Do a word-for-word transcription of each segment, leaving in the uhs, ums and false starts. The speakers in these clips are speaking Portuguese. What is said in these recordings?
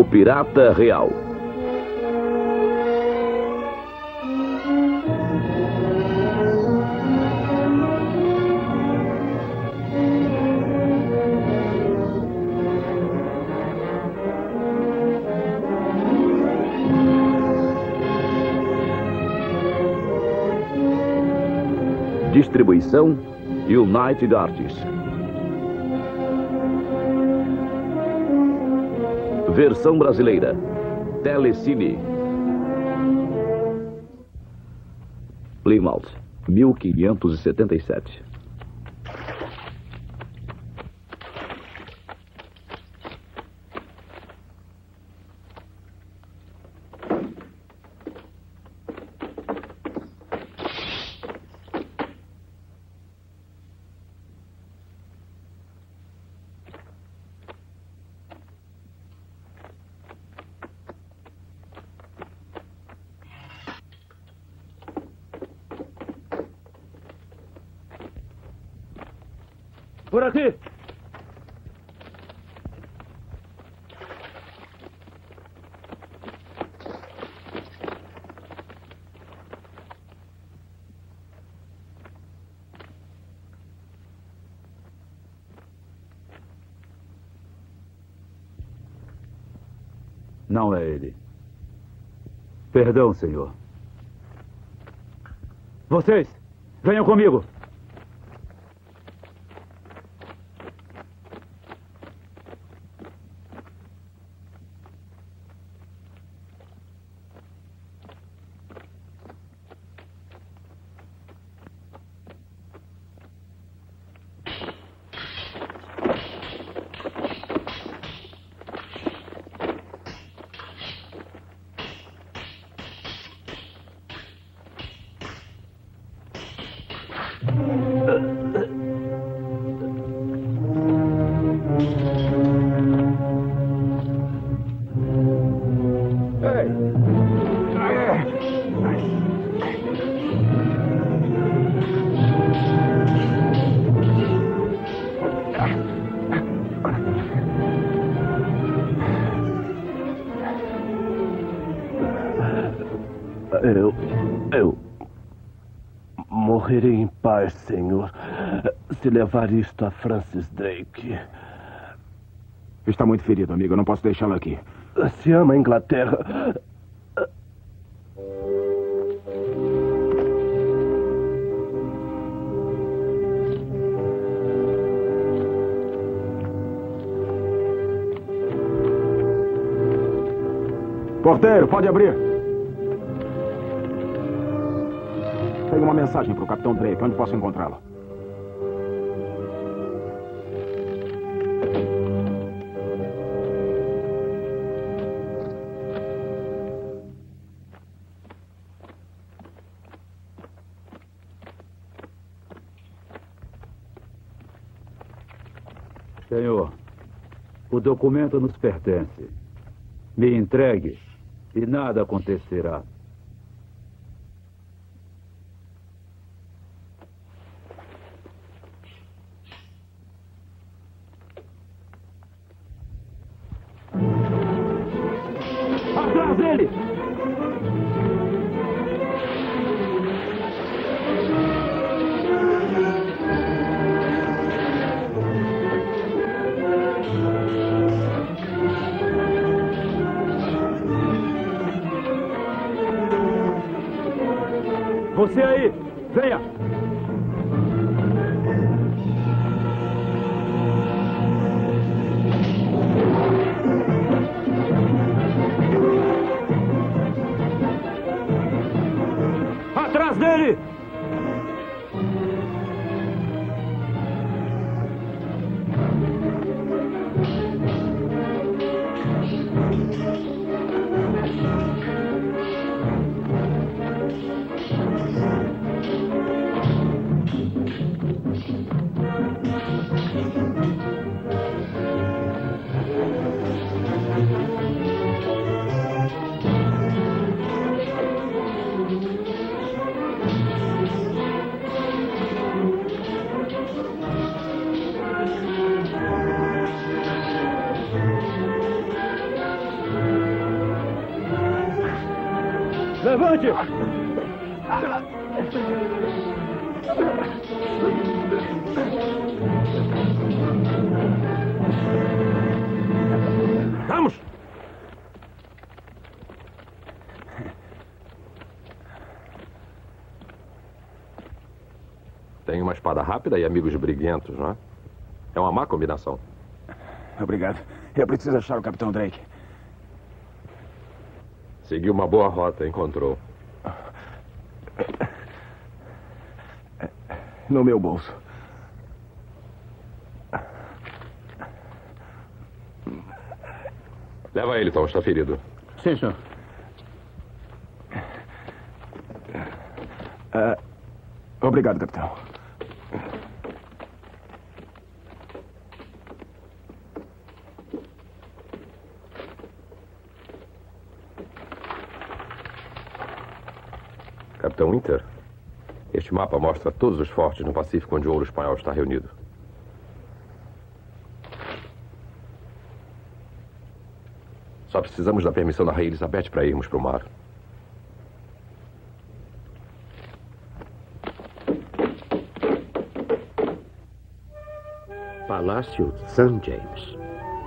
O Pirata Real. Distribuição United Artists. Versão brasileira Telecine. Plymouth, mil quinhentos e setenta e sete. Por aqui! Não é ele. Perdão, senhor. Vocês, venham comigo! Eu... eu... morrerei em paz, senhor, se levar isto a Francis Drake. Está muito ferido, amigo. Eu não posso deixá-lo aqui. Se ama a Inglaterra... Porteiro, pode abrir. Tenho uma mensagem para o Capitão Drake. Onde posso encontrá-lo? Senhor, o documento nos pertence. Me entregue e nada acontecerá. Atrás dele! Levante! Vamos! Tem uma espada rápida e amigos briguentos, não é? É uma má combinação. Obrigado. Eu preciso achar o Capitão Drake. Seguiu uma boa rota, encontrou. No meu bolso. Leva ele, Tom. Está ferido. Sim, senhor. Uh, obrigado, capitão. Capitão Winter, este mapa mostra todos os fortes no Pacífico onde o ouro espanhol está reunido. Só precisamos da permissão da Rainha Elizabeth para irmos para o mar. Palácio Saint James.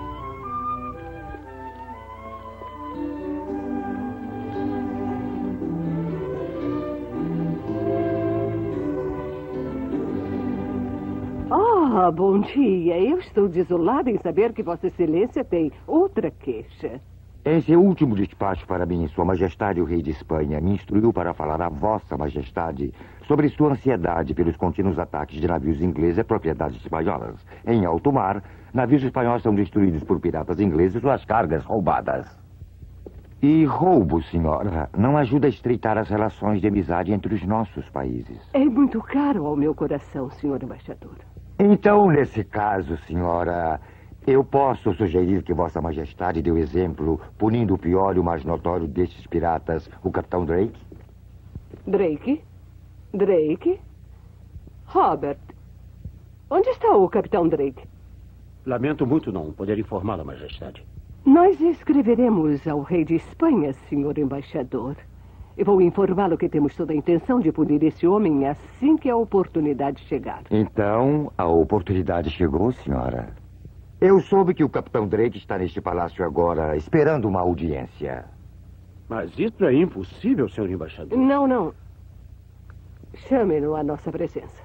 Ah, bom dia. Eu estou desolada em saber que Vossa Excelência tem outra queixa. Em seu último despacho para mim, Sua Majestade o Rei de Espanha me instruiu para falar a Vossa Majestade sobre sua ansiedade pelos contínuos ataques de navios ingleses a propriedades espanholas. Em alto mar, navios espanhóis são destruídos por piratas ingleses e suas cargas roubadas. E roubo, senhora, não ajuda a estreitar as relações de amizade entre os nossos países. É muito caro ao meu coração, senhor embaixador. Então, nesse caso, senhora, eu posso sugerir que Vossa Majestade dê o exemplo, punindo o pior e o mais notório destes piratas, o Capitão Drake? Drake? Drake? Robert, onde está o Capitão Drake? Lamento muito não poder informá-la, Majestade. Nós escreveremos ao Rei de Espanha, senhor embaixador. Eu vou informá-lo que temos toda a intenção de punir esse homem assim que a oportunidade chegar. Então, a oportunidade chegou, senhora. Eu soube que o Capitão Drake está neste palácio agora, esperando uma audiência. Mas isso é impossível, senhor embaixador. Não, não. Chame-no à nossa presença.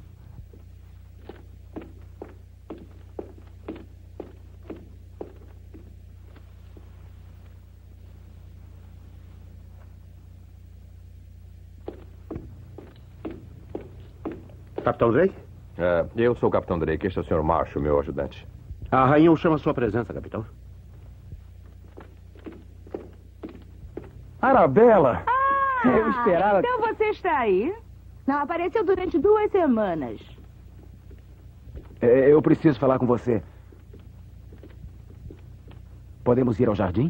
Capitão Drake? É, eu sou o Capitão Drake. Este é o senhor Marshall, meu ajudante. A rainha o chama à sua presença, capitão. Arabella! Ah, eu esperava... Então você está aí? Não apareceu durante duas semanas. É, eu preciso falar com você. Podemos ir ao jardim?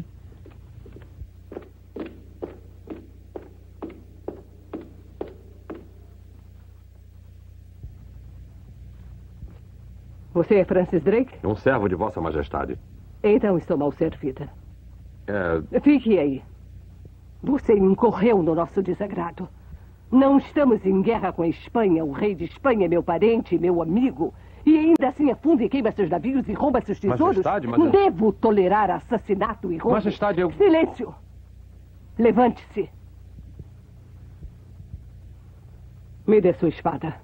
Você é Francis Drake? Um servo de Vossa Majestade. Então estou mal servida. É... Fique aí. Você incorreu no nosso desagrado. Não estamos em guerra com a Espanha. O rei de Espanha é meu parente, meu amigo. E ainda assim afunda e queima seus navios e rouba seus tesouros. Majestade, mas... Devo tolerar assassinato e roubo. Majestade, eu... Silêncio! Levante-se. Me dê sua espada.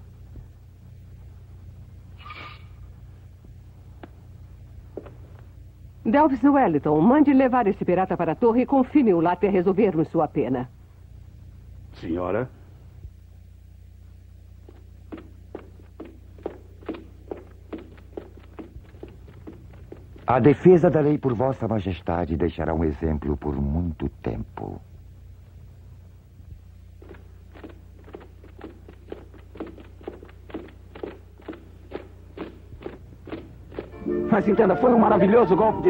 Delves Wellington, mande levar esse pirata para a torre e confine-o lá até resolvermos sua pena. Senhora? A defesa da lei por Vossa Majestade deixará um exemplo por muito tempo. Mas entenda, foi um maravilhoso golpe de...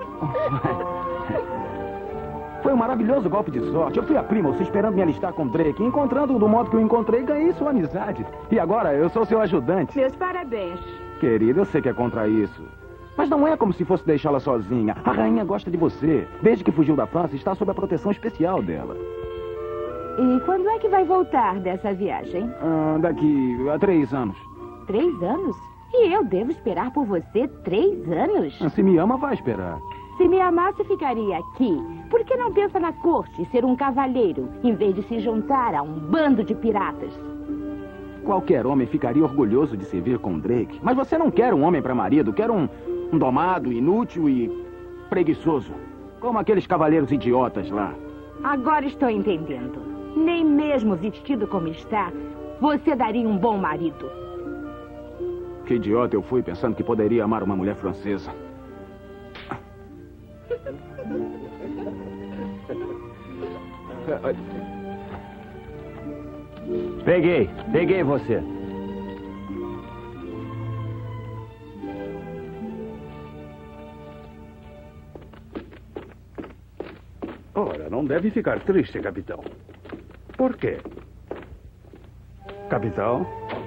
Foi um maravilhoso golpe de sorte. Eu fui a Plymouth esperando me alistar com Drake. Encontrando-o do modo que eu encontrei, ganhei sua amizade. E agora eu sou seu ajudante. Meus parabéns. Querido, eu sei que é contra isso. Mas não é como se fosse deixá-la sozinha. A rainha gosta de você. Desde que fugiu da França, está sob a proteção especial dela. E quando é que vai voltar dessa viagem? Ah, daqui a três anos. Três anos? E eu devo esperar por você três anos? Se me ama, vai esperar. Se me amasse, ficaria aqui. Por que não pensa na corte e ser um cavalheiro, em vez de se juntar a um bando de piratas? Qualquer homem ficaria orgulhoso de servir com Drake. Mas você não quer um homem para marido, quer um, um domado, inútil e preguiçoso. Como aqueles cavaleiros idiotas lá. Agora estou entendendo. Nem mesmo vestido como está, você daria um bom marido. Que idiota eu fui pensando que poderia amar uma mulher francesa. Peguei, peguei você. Ora, não deve ficar triste, capitão. Por quê? Capitão?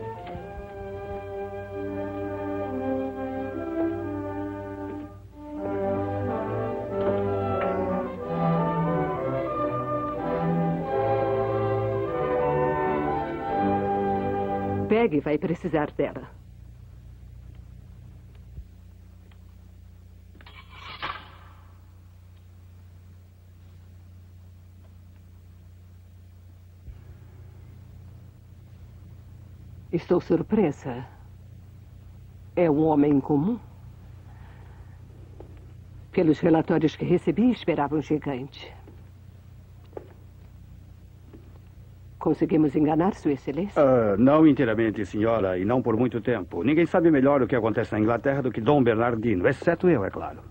Peggy vai precisar dela. Estou surpresa. É um homem comum? Pelos relatórios que recebi, esperava um gigante. Conseguimos enganar Sua Excelência? Uh, não inteiramente, senhora, e não por muito tempo. Ninguém sabe melhor o que acontece na Inglaterra do que Dom Bernardino, exceto eu, é claro.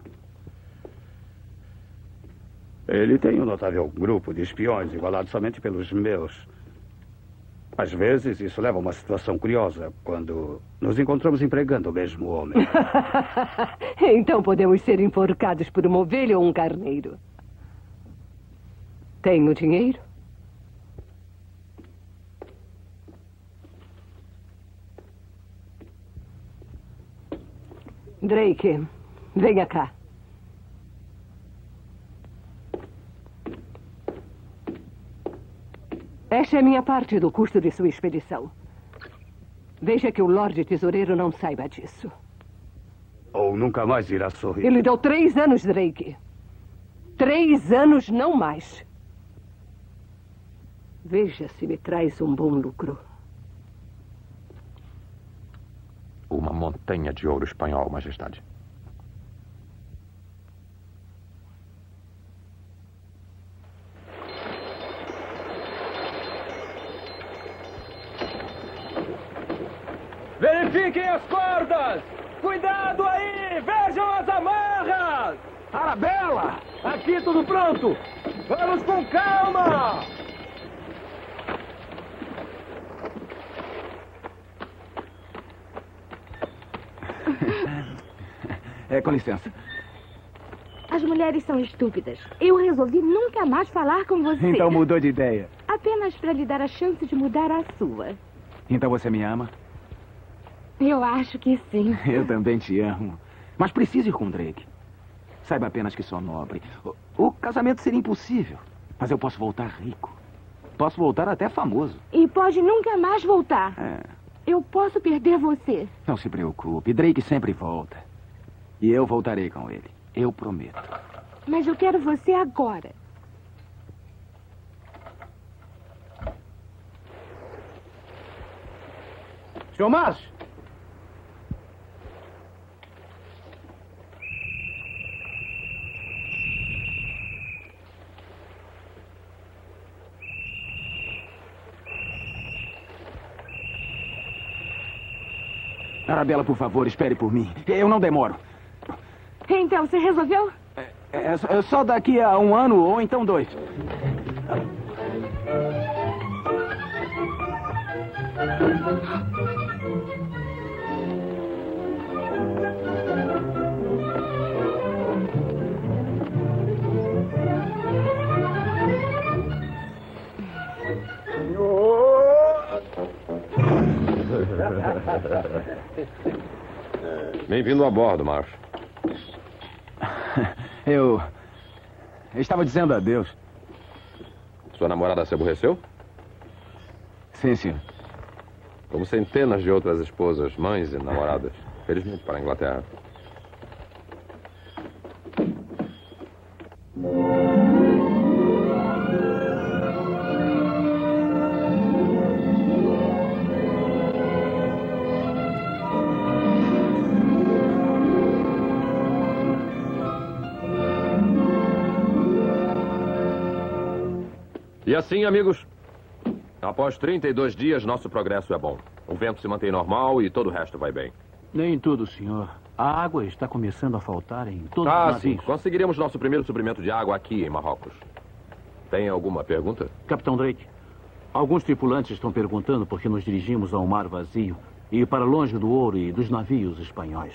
Ele tem um notável grupo de espiões, igualado somente pelos meus. Às vezes, isso leva a uma situação curiosa, quando nos encontramos empregando o mesmo homem. Então podemos ser enforcados por uma ovelha ou um carneiro. Tenho dinheiro? Drake, venha cá. Esta é a minha parte do custo de sua expedição. Veja que o Lorde Tesoureiro não saiba disso. Ou nunca mais irá sorrir. Ele deu três anos, Drake. Três anos, não mais. Veja se me traz um bom lucro. Uma montanha de ouro espanhol, Majestade. Verifiquem as cordas! Cuidado aí! Vejam as amarras! Arabella! Aqui tudo pronto! Vamos com calma! É, com licença. As mulheres são estúpidas. Eu resolvi nunca mais falar com você. Então mudou de ideia. Apenas para lhe dar a chance de mudar a sua. Então você me ama? Eu acho que sim. Eu também te amo. Mas preciso ir com Drake. Saiba apenas que sou nobre. O, o casamento seria impossível. Mas eu posso voltar rico. Posso voltar até famoso. E pode nunca mais voltar. É. Eu posso perder você. Não se preocupe. Drake sempre volta. E eu voltarei com ele. Eu prometo. Mas eu quero você agora. senhor Márcio! Arabella, por favor, espere por mim. Eu não demoro. Então, você resolveu? É, é, é só daqui a um ano ou então dois. Bem-vindo a bordo, Marshal. Eu... eu estava dizendo adeus. Sua namorada se aborreceu? Sim, senhor. Como centenas de outras esposas, mães e namoradas. Felizmente para a Inglaterra. E assim, amigos, após trinta e dois dias, nosso progresso é bom. O vento se mantém normal e todo o resto vai bem. Nem tudo, senhor. A água está começando a faltar em todos Ah, os navios. sim. Conseguiremos nosso primeiro suprimento de água aqui em Marrocos. Tem alguma pergunta? Capitão Drake, alguns tripulantes estão perguntando por que nos dirigimos a um mar vazio e para longe do ouro e dos navios espanhóis.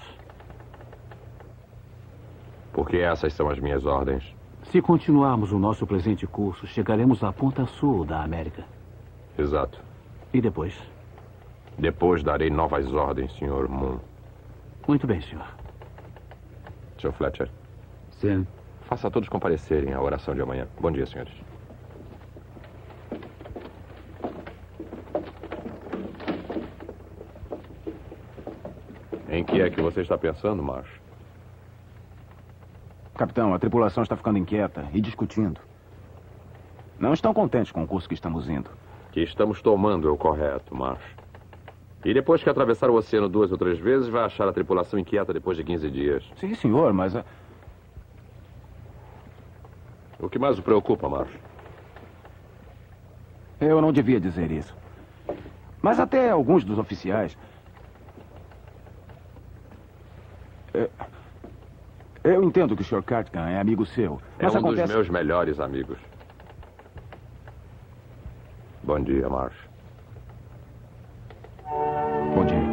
Porque essas são as minhas ordens. Se continuarmos o nosso presente curso, chegaremos à ponta sul da América. Exato. E depois? Depois darei novas ordens, senhor Moon. Muito bem, senhor. senhor Fletcher. Sim. Faça todos comparecerem à oração de amanhã. Bom dia, senhores. Em que é que você está pensando, Marsh? Capitão, a tripulação está ficando inquieta e discutindo. Não estão contentes com o curso que estamos indo. Que estamos tomando é o correto, Marsh. E depois que atravessar o oceano duas ou três vezes, vai achar a tripulação inquieta depois de quinze dias. Sim, senhor, mas... A... O que mais o preocupa, Marsh? Eu não devia dizer isso. Mas até alguns dos oficiais... É... Eu entendo que o senhor Cartgan é amigo seu. É Mas um acontece... dos meus melhores amigos. Bom dia, Marsh. Bom dia.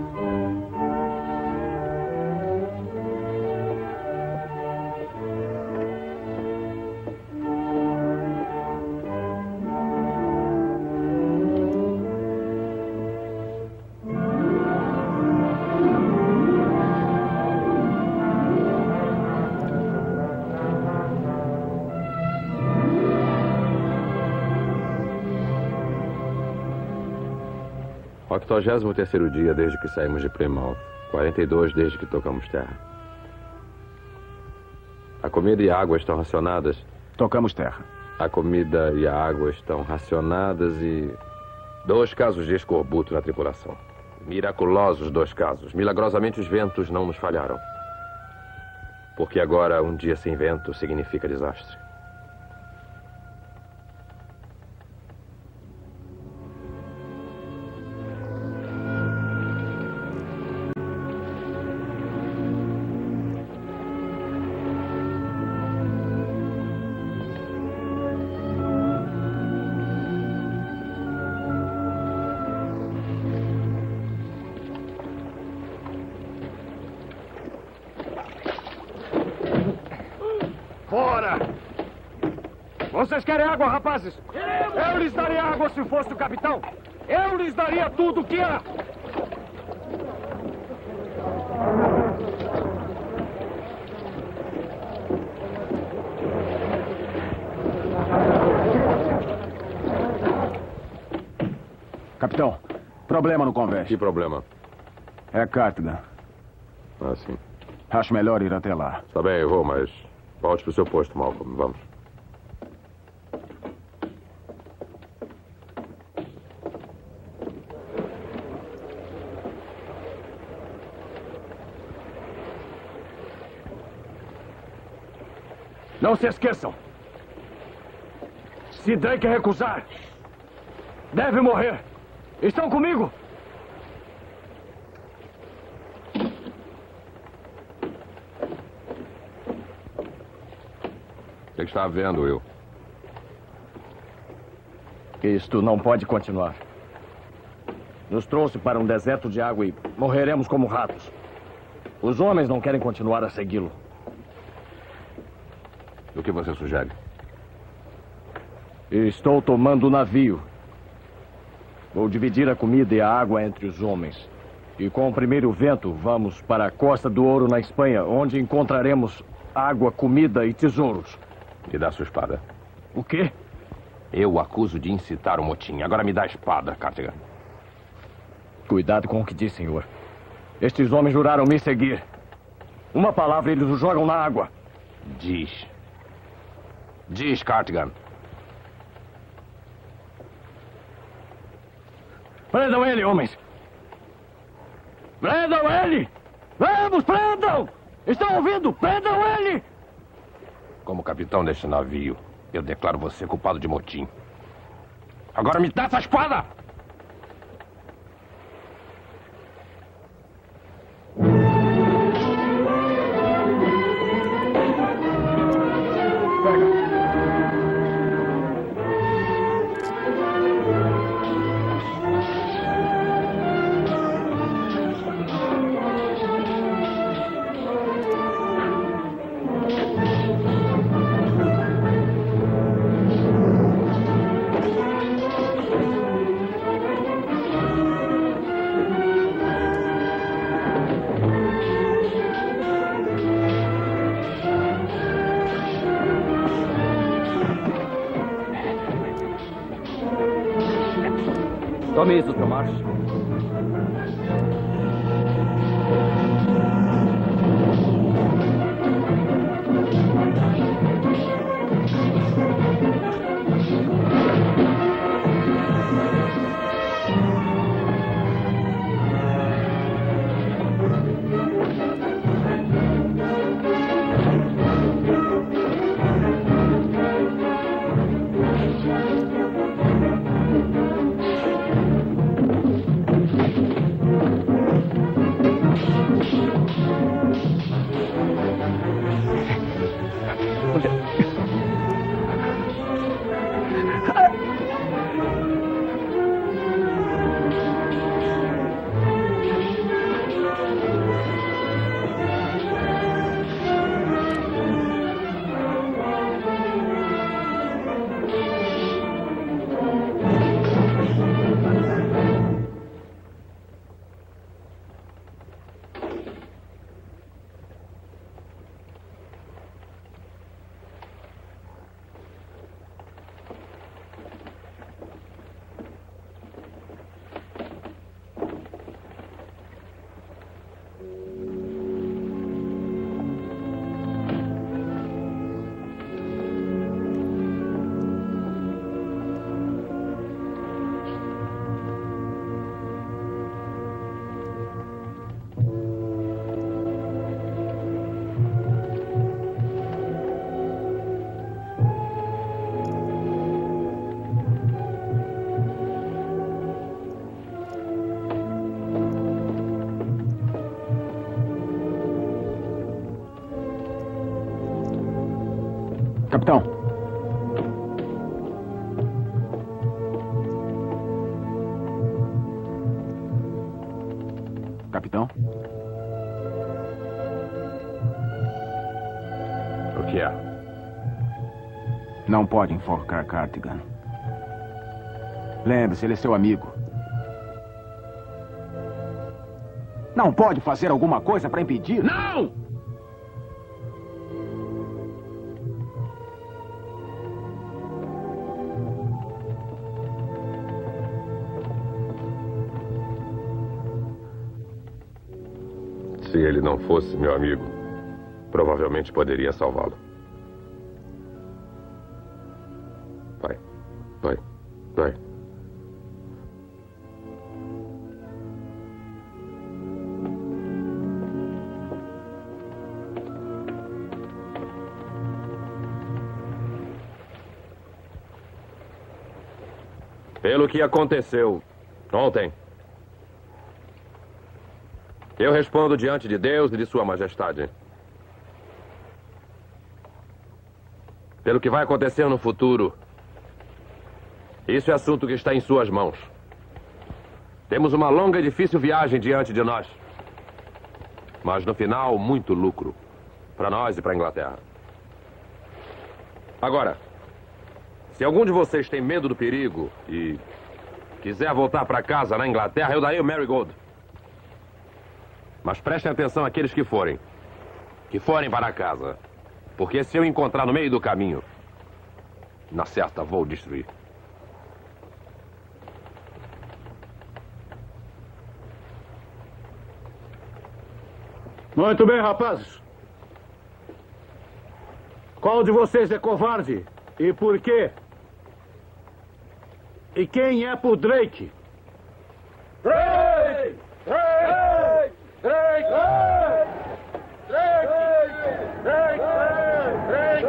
octogésimo terceiro dia desde que saímos de Plymouth. quarenta e dois desde que tocamos terra. A comida e a água estão racionadas. Tocamos terra. A comida e a água estão racionadas e... Dois casos de escorbuto na tripulação. Miraculosos dois casos. Milagrosamente os ventos não nos falharam. Porque agora um dia sem vento significa desastre. Fora! Vocês querem água, rapazes? Eu lhes daria água se fosse o capitão. Eu lhes daria tudo o que há. Capitão, problema no convés. Que problema? É Cartgan. Ah, sim. Acho melhor ir até lá. Tá bem, eu vou, mas... Volte pro seu posto, Malcolm. Vamos. Não se esqueçam. Se Drake recusar, deve morrer. Estão comigo? O que está havendo, Will? Isto não pode continuar. Nos trouxe para um deserto de água e morreremos como ratos. Os homens não querem continuar a segui-lo. O que você sugere? Estou tomando o navio. Vou dividir a comida e a água entre os homens. E com o primeiro vento, vamos para a Costa do Ouro, na Espanha, onde encontraremos água, comida e tesouros. E dá sua espada. O quê? Eu o acuso de incitar o motim. Agora me dá a espada, Cartigan. Cuidado com o que diz, senhor. Estes homens juraram me seguir. Uma palavra e eles o jogam na água. Diz. Diz, Cartigan. Prendam ele, homens! Prendam ele! Vamos, prendam! Estão ouvindo? Prendam ele! Como capitão deste navio, eu declaro você culpado de motim. Agora me dá essa espada! Tome isso, Tomás. Capitão. Capitão? O que é? Não pode enforcar Cartigan. Lembre-se, ele é seu amigo. Não pode fazer alguma coisa para impedir? Não! Se ele não fosse meu amigo, provavelmente poderia salvá-lo. Vai, vai, vai. Pelo que aconteceu ontem, eu respondo diante de Deus e de Sua Majestade. Pelo que vai acontecer no futuro, isso é assunto que está em suas mãos. Temos uma longa e difícil viagem diante de nós. Mas no final, muito lucro. Para nós e para a Inglaterra. Agora, se algum de vocês tem medo do perigo e quiser voltar para casa na Inglaterra, eu darei o Marigold. Mas prestem atenção àqueles que forem. Que forem para casa. Porque se eu encontrar no meio do caminho, na certa vou destruir. Muito bem, rapazes. Qual de vocês é covarde? E por quê? E quem é pro Drake? Drake! Drake! Drake! Drake! Drake! Drake!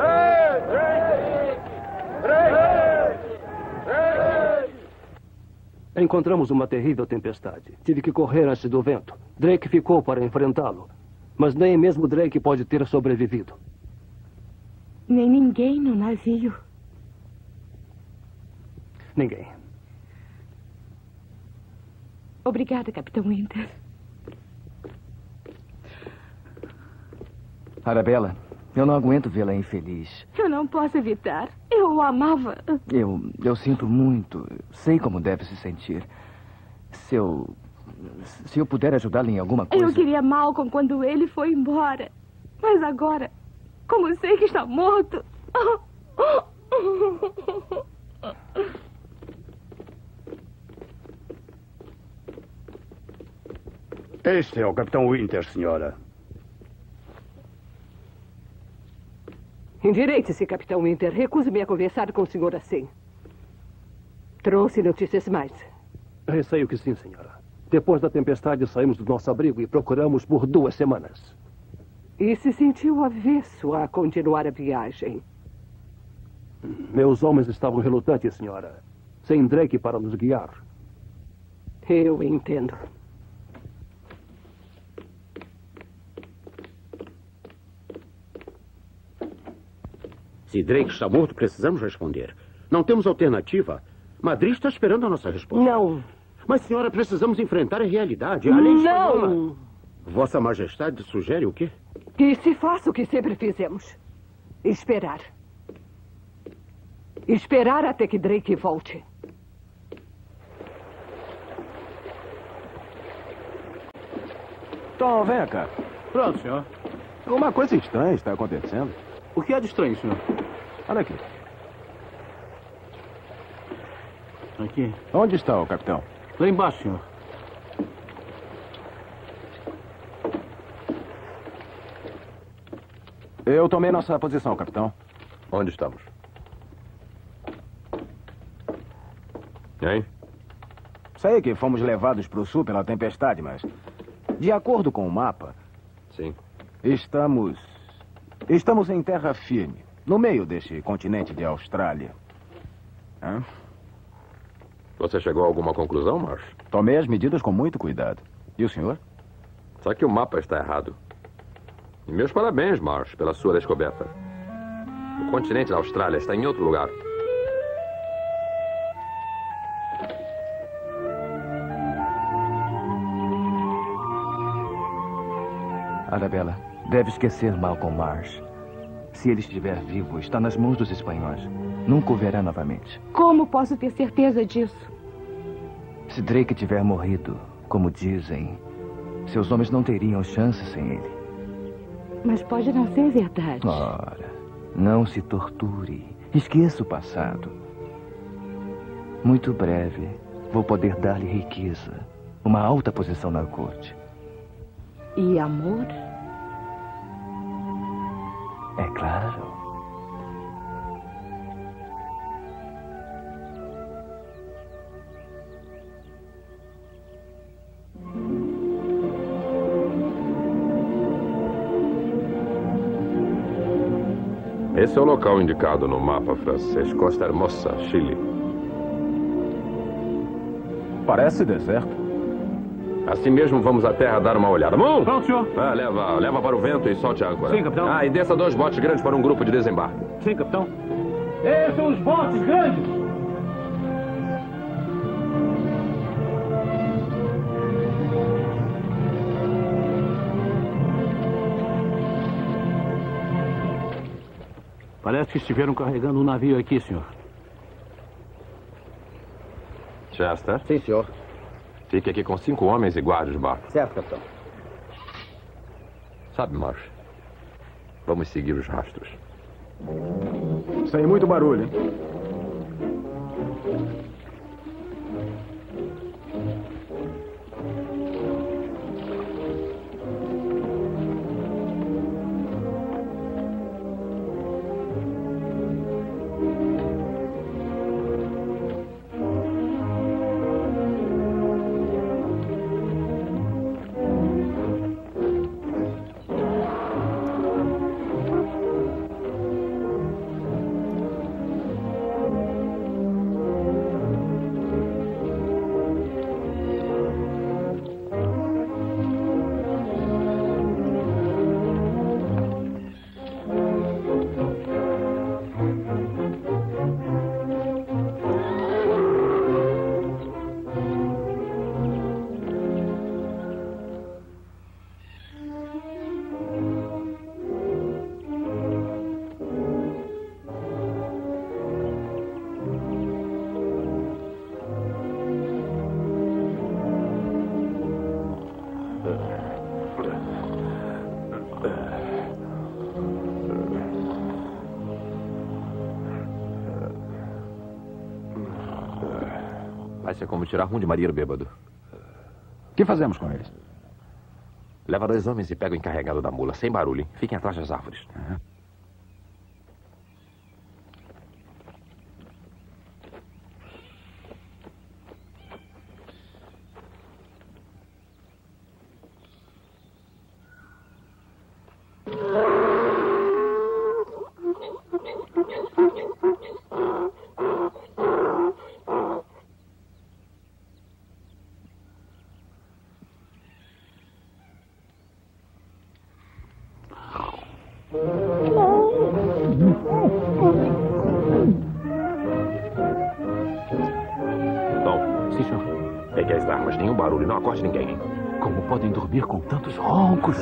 Encontramos uma terrível tempestade. Tive que correr antes do vento. Drake ficou para enfrentá-lo. Mas nem mesmo Drake pode ter sobrevivido. Nem ninguém no navio. Ninguém. Obrigada, Capitão Winter. Arabella, eu não aguento vê-la infeliz. Eu não posso evitar. Eu o amava. Eu, eu sinto muito. Sei como deve se sentir. Se eu... Se eu puder ajudá-la em alguma coisa... Eu queria Malcolm quando ele foi embora. Mas agora, como sei que está morto... Este é o Capitão Winter, senhora. Endireite-se, Capitão Winter. Recuso-me a conversar com o senhor assim. Trouxe notícias mais. Receio que sim, senhora. Depois da tempestade, saímos do nosso abrigo e procuramos por duas semanas. E se sentiu avesso a continuar a viagem? Meus homens estavam relutantes, senhora. Sem Drake para nos guiar. Eu entendo. Se Drake está morto, precisamos responder. Não temos alternativa. Madrid está esperando a nossa resposta. Não. Mas, senhora, precisamos enfrentar a realidade. A lei espanhola. Não. Vossa Majestade sugere o quê? Que se faça o que sempre fizemos. Esperar. Esperar até que Drake volte. Tom, vem cá. Pronto, senhor. Uma coisa estranha está acontecendo. O que é de estranho, senhor? Olha aqui. Aqui. Onde está o capitão? Lá embaixo, senhor. Eu tomei nossa posição, capitão. Onde estamos? Hein? Sei que fomos levados para o sul pela tempestade, mas... De acordo com o mapa... Sim. Estamos... Estamos em terra firme, no meio deste continente de Austrália. Hã? Você chegou a alguma conclusão, Marsh? Tomei as medidas com muito cuidado. E o senhor? Só que o mapa está errado. E meus parabéns, Marsh, pela sua descoberta. O continente da Austrália está em outro lugar. Arabella, deve esquecer Malcolm Marsh. Se ele estiver vivo, está nas mãos dos espanhóis. Nunca o verá novamente. Como posso ter certeza disso? Se Drake tiver morrido, como dizem, seus homens não teriam chance sem ele. Mas pode não ser verdade. Ora, não se torture. Esqueça o passado. Muito breve, vou poder dar-lhe riqueza, uma alta posição na corte. E amor? É claro. Esse é o local indicado no mapa francês. Costa Hermosa, Chile. Parece deserto. Assim mesmo, vamos à terra dar uma olhada. Bom? Pronto, senhor. Ah, leva, leva para o vento e solte a âncora. Sim, capitão. Ah, e desça dois botes grandes para um grupo de desembarque. Sim, capitão. Esses são os botes grandes. Parece que estiveram carregando um navio aqui, senhor. Chester? Sim, senhor. Fique aqui com cinco homens e guarde os barcos. Certo, capitão. Sabe, Marsh, vamos seguir os rastros. Sem muito barulho, hein? é como tirar rum de marinheiro bêbado. O que fazemos com eles? Leva dois homens e pega o encarregado da mula, sem barulho, hein? Fiquem atrás das árvores. Uhum. Não acorde ninguém, hein? Como podem dormir com tantos roncos?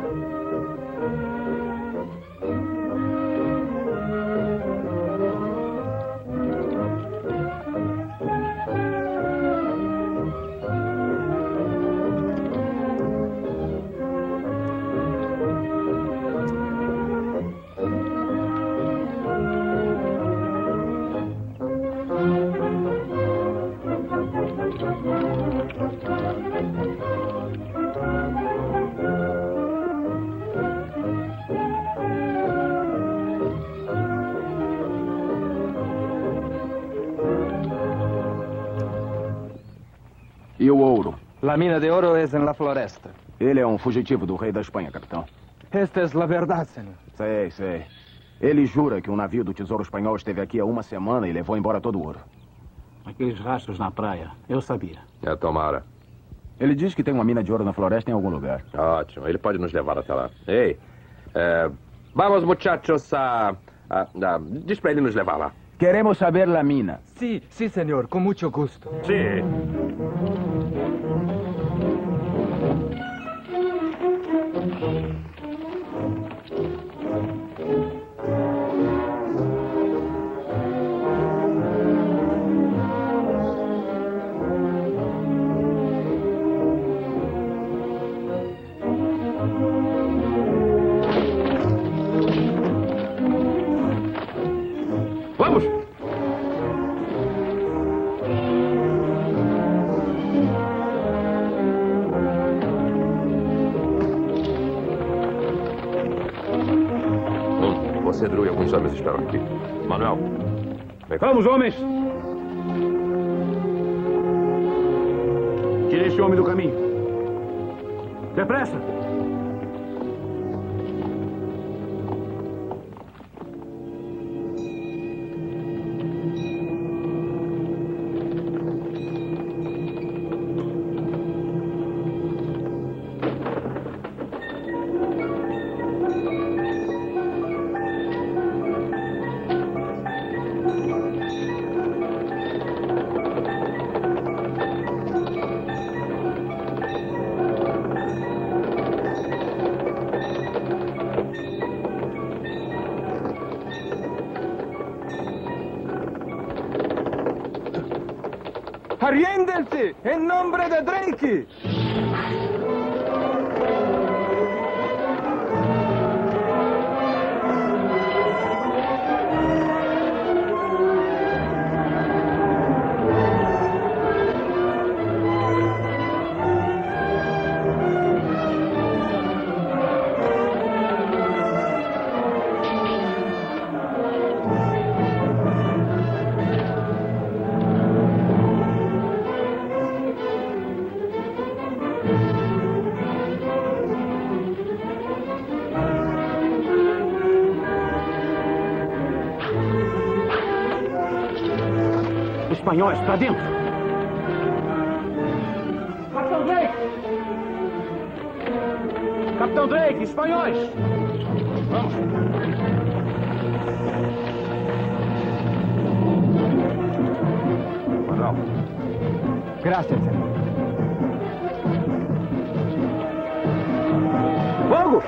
E o ouro? La mina de oro es en la floresta. Ele é um fugitivo do rei da Espanha, capitão. Esta es la verdad, senhor. Sei, sei. Ele jura que um navio do Tesouro Espanhol esteve aqui há uma semana e levou embora todo o ouro. Aqueles rastros na praia, eu sabia. É, tomara. Ele diz que tem uma mina de ouro na floresta em algum lugar. Ótimo, ele pode nos levar até lá. Ei, é, vamos, muchachos, a, a, a, diz pra ele nos levar lá. Queremos saber la mina. Sí, sí, senhor, com muito gusto. Sim. Vamos! Hum, você, Drew, e alguns homens esperam aqui. Manuel, vem cá. Vamos, homens! Tire este homem do caminho. Depressa! Arriéndense en nombre de Drake. Espanhóis, pra dentro! Capitão Drake! Capitão Drake, espanhóis! Vamos! Manuel. Gracias, senhor. Fogo!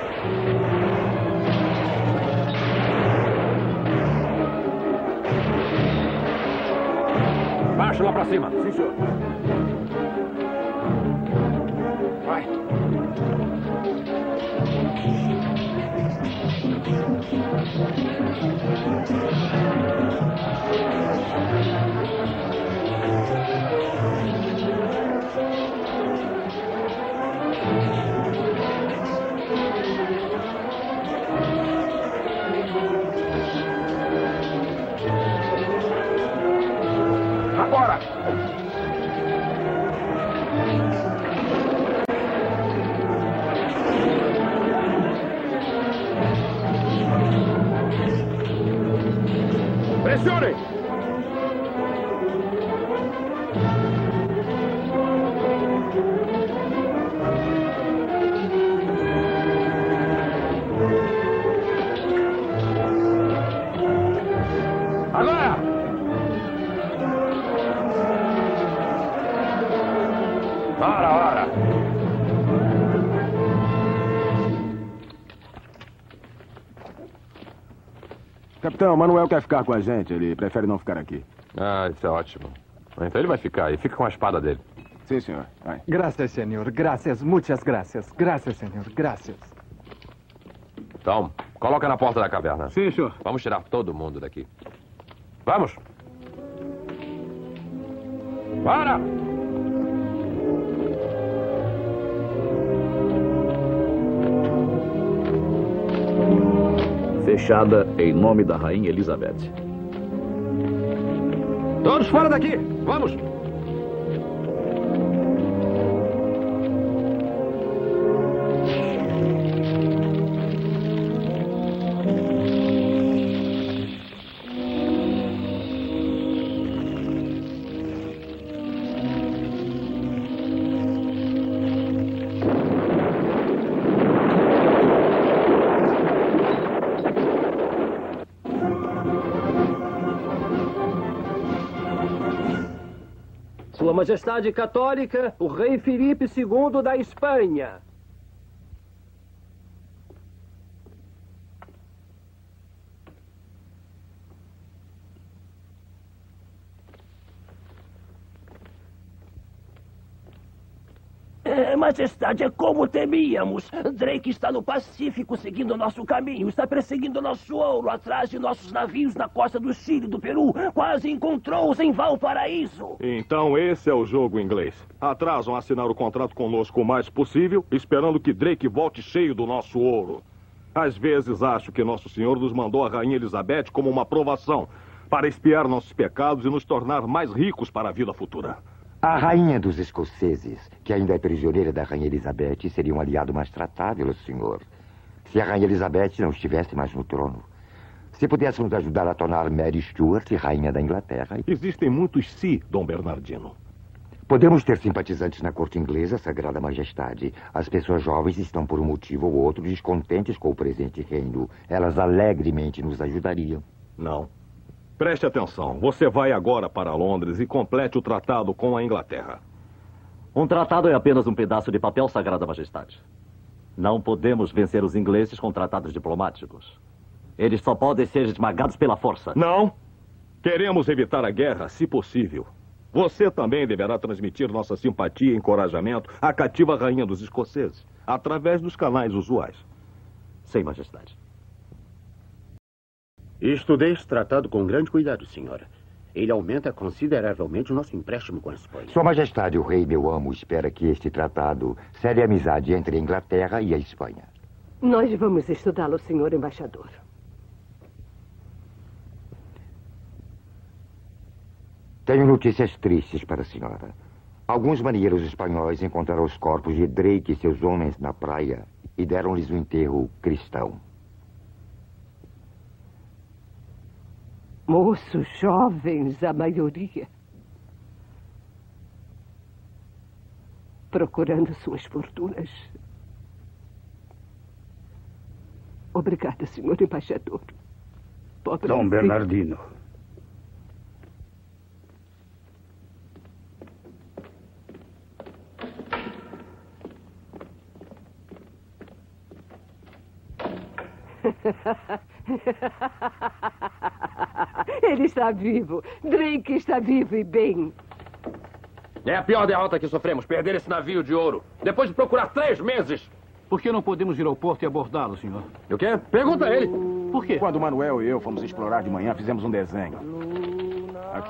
Marcha lá pra cima. Sim, senhor. Vai. Estacione! Agora! Ora, ora! Capitão, Manuel quer ficar com a gente. Ele prefere não ficar aqui. Ah, isso é ótimo. Então ele vai ficar e fica com a espada dele. Sim, senhor. Vai. Gracias, senhor. Gracias, muitas gracias. Gracias, senhor. Gracias. Tom, coloca na porta da caverna. Sim, senhor. Vamos tirar todo mundo daqui. Vamos! Para! Fechada em nome da Rainha Elizabeth. Todos fora daqui! Vamos! Sua Majestade Católica, o Rei Filipe segundo da Espanha. É, Majestade, é como temíamos. Drake está no Pacífico, seguindo nosso caminho. Está perseguindo nosso ouro atrás de nossos navios na costa do Chile e do Peru. Quase encontrou-os em Valparaíso. Então esse é o jogo inglês. Atrasam assinar o contrato conosco o mais possível, esperando que Drake volte cheio do nosso ouro. Às vezes acho que Nosso Senhor nos mandou a Rainha Elizabeth como uma provação, para espiar nossos pecados e nos tornar mais ricos para a vida futura. A rainha dos escoceses, que ainda é prisioneira da Rainha Elizabeth, seria um aliado mais tratável, senhor. Se a Rainha Elizabeth não estivesse mais no trono. Se pudéssemos ajudar a tornar Mary Stuart rainha da Inglaterra. Existem muitos si, Dom Bernardino. Podemos ter simpatizantes na corte inglesa, Sagrada Majestade. As pessoas jovens estão, por um motivo ou outro, descontentes com o presente reino. Elas alegremente nos ajudariam. Não. Preste atenção. Você vai agora para Londres e complete o tratado com a Inglaterra. Um tratado é apenas um pedaço de papel, Sagrada Majestade. Não podemos vencer os ingleses com tratados diplomáticos. Eles só podem ser esmagados pela força. Não. Queremos evitar a guerra, se possível. Você também deverá transmitir nossa simpatia e encorajamento à cativa rainha dos escoceses, através dos canais usuais. Sim, Majestade. Estudei esse tratado com grande cuidado, senhora. Ele aumenta consideravelmente o nosso empréstimo com a Espanha. Sua Majestade, o rei meu amo, espera que este tratado cede a amizade entre a Inglaterra e a Espanha. Nós vamos estudá-lo, senhor embaixador. Tenho notícias tristes para a senhora. Alguns marinheiros espanhóis encontraram os corpos de Drake e seus homens na praia e deram-lhes um enterro cristão. Moços jovens, a maioria. Procurando suas fortunas. Obrigada, senhor embaixador. Pobre Dom Bernardino. Ele está vivo. Drake está vivo e bem. É a pior derrota que sofremos, perder esse navio de ouro. Depois de procurar três meses. Por que não podemos ir ao porto e abordá-lo, senhor? O quê? Pergunta a ele. Por quê? Quando o Manuel e eu fomos explorar de manhã, fizemos um desenho. Aqui.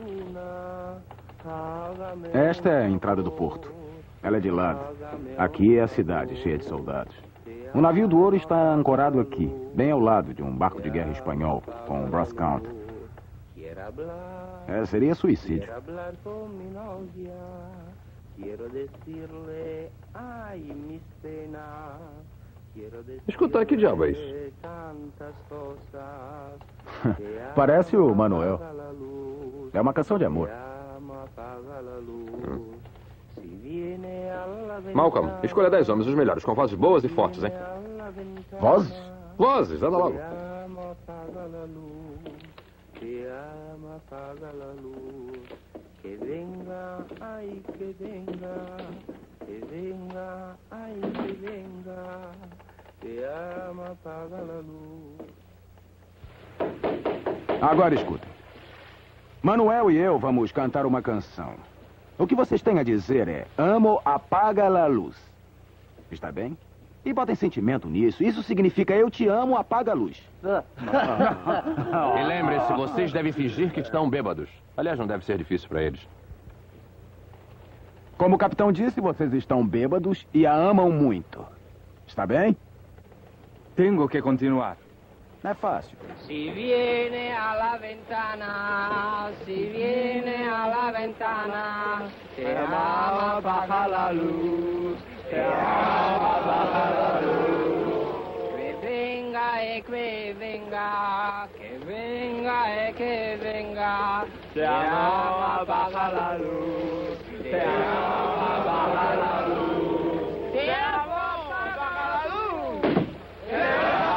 Esta é a entrada do porto. Ela é de lado. Aqui é a cidade, cheia de soldados. O navio do ouro está ancorado aqui, bem ao lado de um barco de guerra espanhol, com o Brass Count. É, seria suicídio. Escuta, que diabo é isso? Parece o Manuel. É uma canção de amor. Hum. Malcolm, escolha dez homens, os melhores, com vozes boas e fortes, hein? Vozes? Vozes, anda logo. Que venga, ay, que venga, que venga, ay, que venga, te ama, apaga a luz. Agora escutem. Manuel e eu vamos cantar uma canção. O que vocês têm a dizer é: amo, apaga a luz. Está bem? E botem sentimento nisso. Isso significa: eu te amo, apaga a luz. E lembrem-se, vocês devem fingir que estão bêbados. Aliás, não deve ser difícil para eles. Como o capitão disse, vocês estão bêbados e a amam muito. Está bem? Tenho que continuar. É fácil. Si viene a la ventana, si viene a la ventana, te ama, apaga la luz, te ama, apaga la luz. Que venga, e que venga, que venga, e que venga, te ama, apaga la luz, te ama, apaga la luz, te ama, apaga la luz, te ama.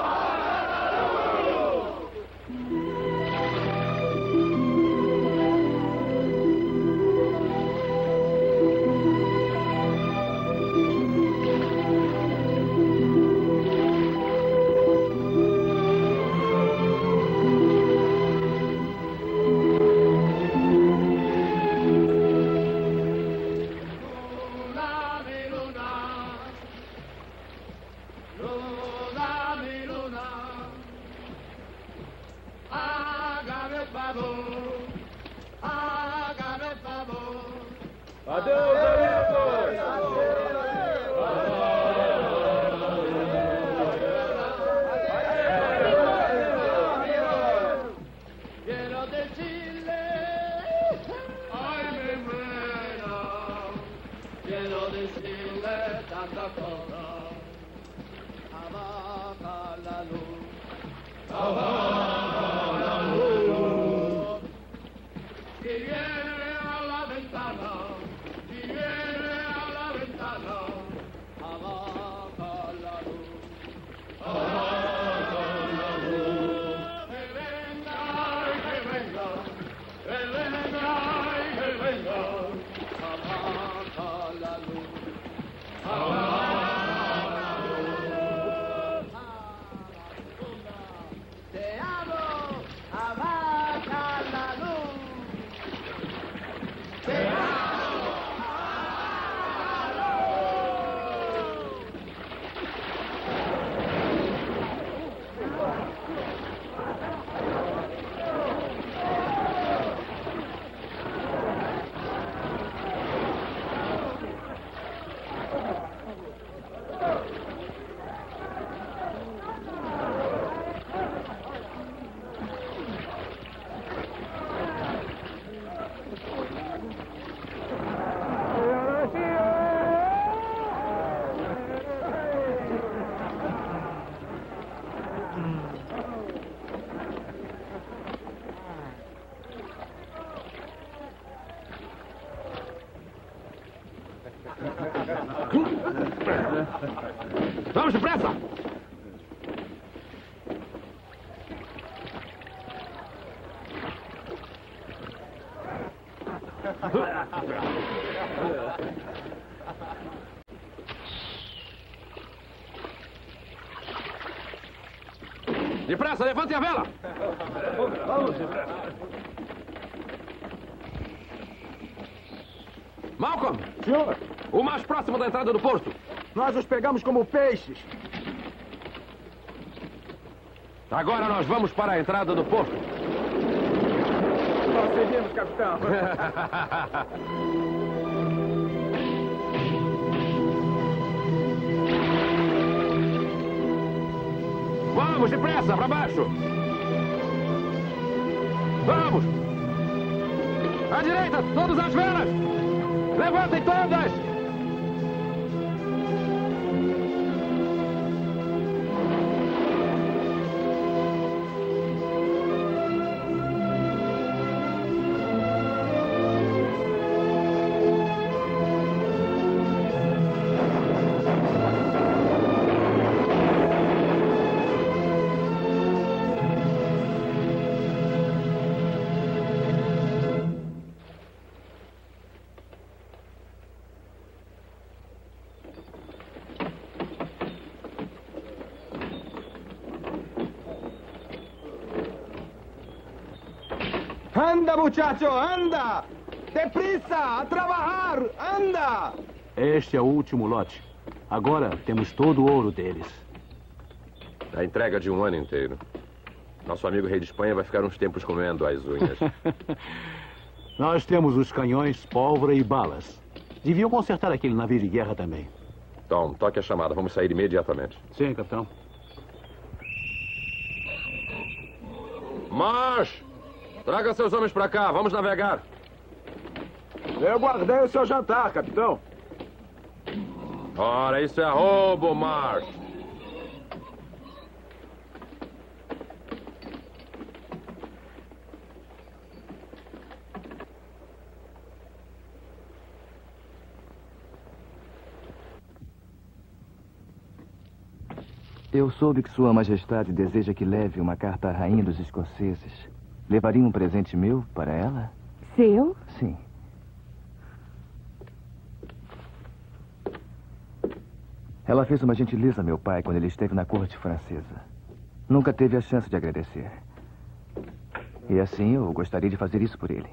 Vamos depressa! Depressa, levante a vela! Vamos depressa. Malcolm! Senhor! O mais próximo da entrada do porto. Nós os pegamos como peixes. Agora nós vamos para a entrada do porto. Nós seguimos, capitão. Vamos, depressa, para baixo. Vamos. À direita, todas as velas. Levantem todas. Anda, muchacho, anda! Deprisa, a trabalhar, anda! Este é o último lote. Agora temos todo o ouro deles. A entrega de um ano inteiro. Nosso amigo rei de Espanha vai ficar uns tempos comendo as unhas. Nós temos os canhões, pólvora e balas. Deviam consertar aquele navio de guerra também. Tom, toque a chamada. Vamos sair imediatamente. Sim, capitão. March! Traga seus homens para cá. Vamos navegar. Eu guardei o seu jantar, capitão. Ora, isso é roubo, March. Eu soube que Sua Majestade deseja que leve uma carta à rainha dos escoceses. Levaria um presente meu para ela? Seu? Sim. Ela fez uma gentileza a meu pai quando ele esteve na corte francesa. Nunca teve a chance de agradecer. E assim eu gostaria de fazer isso por ele.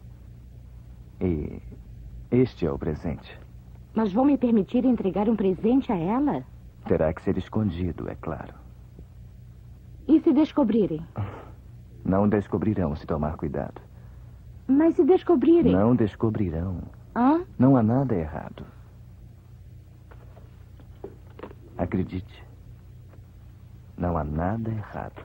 E este é o presente. Mas vão me permitir entregar um presente a ela? Terá que ser escondido, é claro. E se descobrirem? Não descobrirão se tomar cuidado. Mas se descobrirem? Não descobrirão. Hã? Não há nada errado. Acredite. Não há nada errado.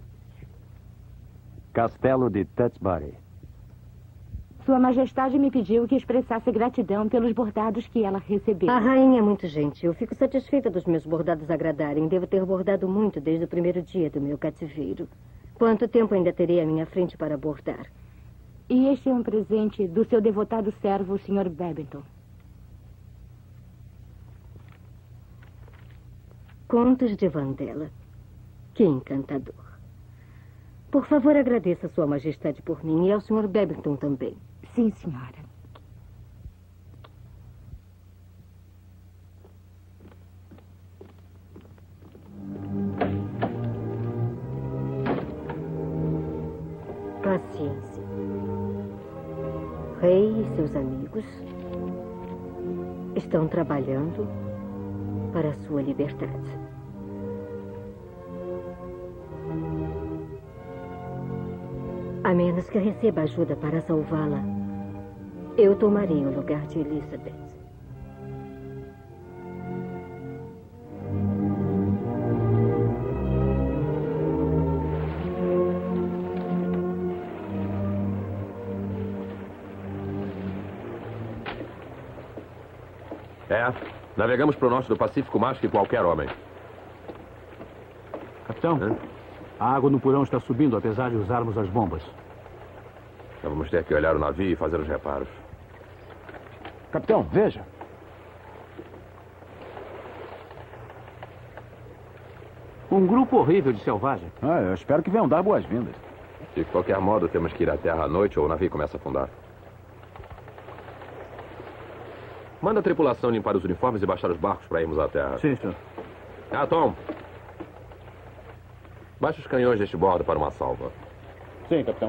Castelo de Tewkesbury. Sua Majestade me pediu que expressasse gratidão pelos bordados que ela recebeu. A rainha é muito gentil. Fico satisfeita dos meus bordados agradarem. Devo ter bordado muito desde o primeiro dia do meu cativeiro. Quanto tempo ainda terei à minha frente para bordar? E este é um presente do seu devotado servo, o senhor Babington. Contos de Vandela. Que encantador. Por favor, agradeça a Sua Majestade por mim e ao senhor Babington também. Sim, senhora. Paciência. Rei e seus amigos estão trabalhando para a sua liberdade. A menos que receba ajuda para salvá-la, eu tomarei o lugar de Elizabeth. É, navegamos para o norte do Pacífico mais que qualquer homem. Capitão, Hã? a água no porão está subindo, apesar de usarmos as bombas. Então vamos ter que olhar o navio e fazer os reparos. Capitão, veja. Um grupo horrível de selvagem. Ah, eu espero que venham dar boas-vindas. De qualquer modo, temos que ir à terra à noite ou o navio começa a afundar. Manda a tripulação limpar os uniformes e baixar os barcos para irmos à terra. Sim, senhor. Ah, Tom. Baixa os canhões deste bordo para uma salva. Sim, capitão.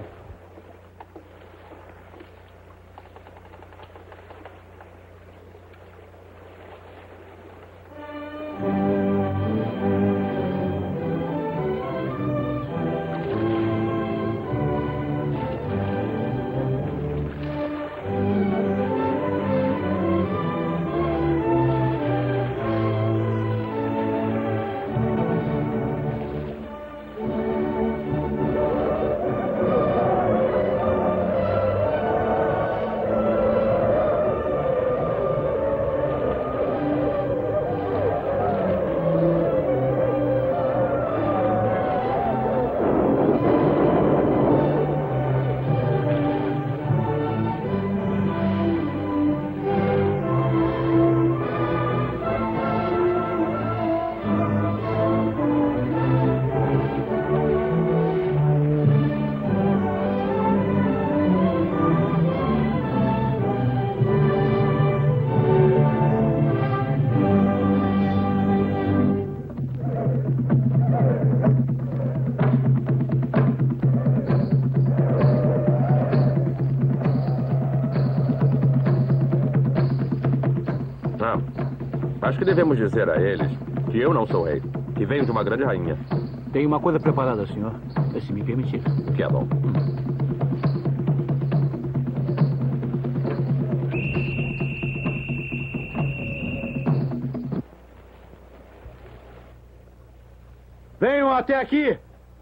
que devemos dizer a eles que eu não sou rei, que venho de uma grande rainha. Tem uma coisa preparada, senhor, se me permitir. Que é bom. Venham até aqui!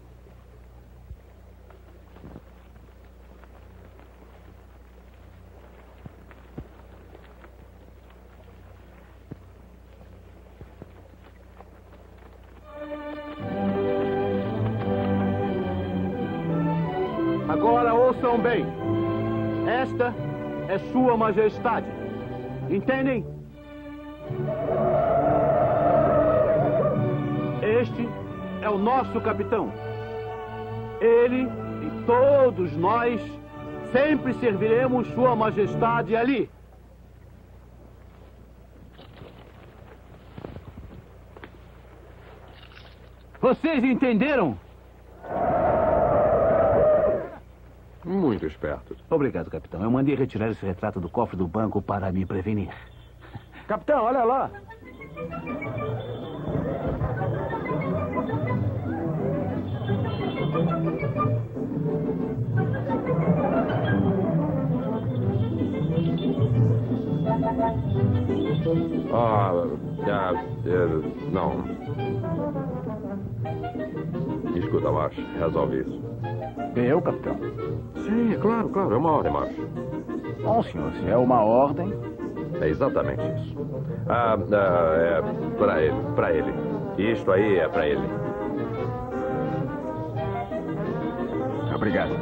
Agora ouçam bem. Esta é Sua Majestade. Entendem? Este é o nosso capitão. Ele e todos nós sempre serviremos Sua Majestade ali. Vocês entenderam? Muito espertos. Obrigado, capitão. Eu mandei retirar esse retrato do cofre do banco para me prevenir. Capitão, olha lá. Ah, ah, é, não. Escuta, Marsh, resolve isso. Eu, capitão? Sim, é claro, claro, é uma ordem, Marsh. Bom, senhor, se é uma ordem... É exatamente isso. Ah, ah, é pra ele, pra ele. Isto aí é pra ele. Obrigado.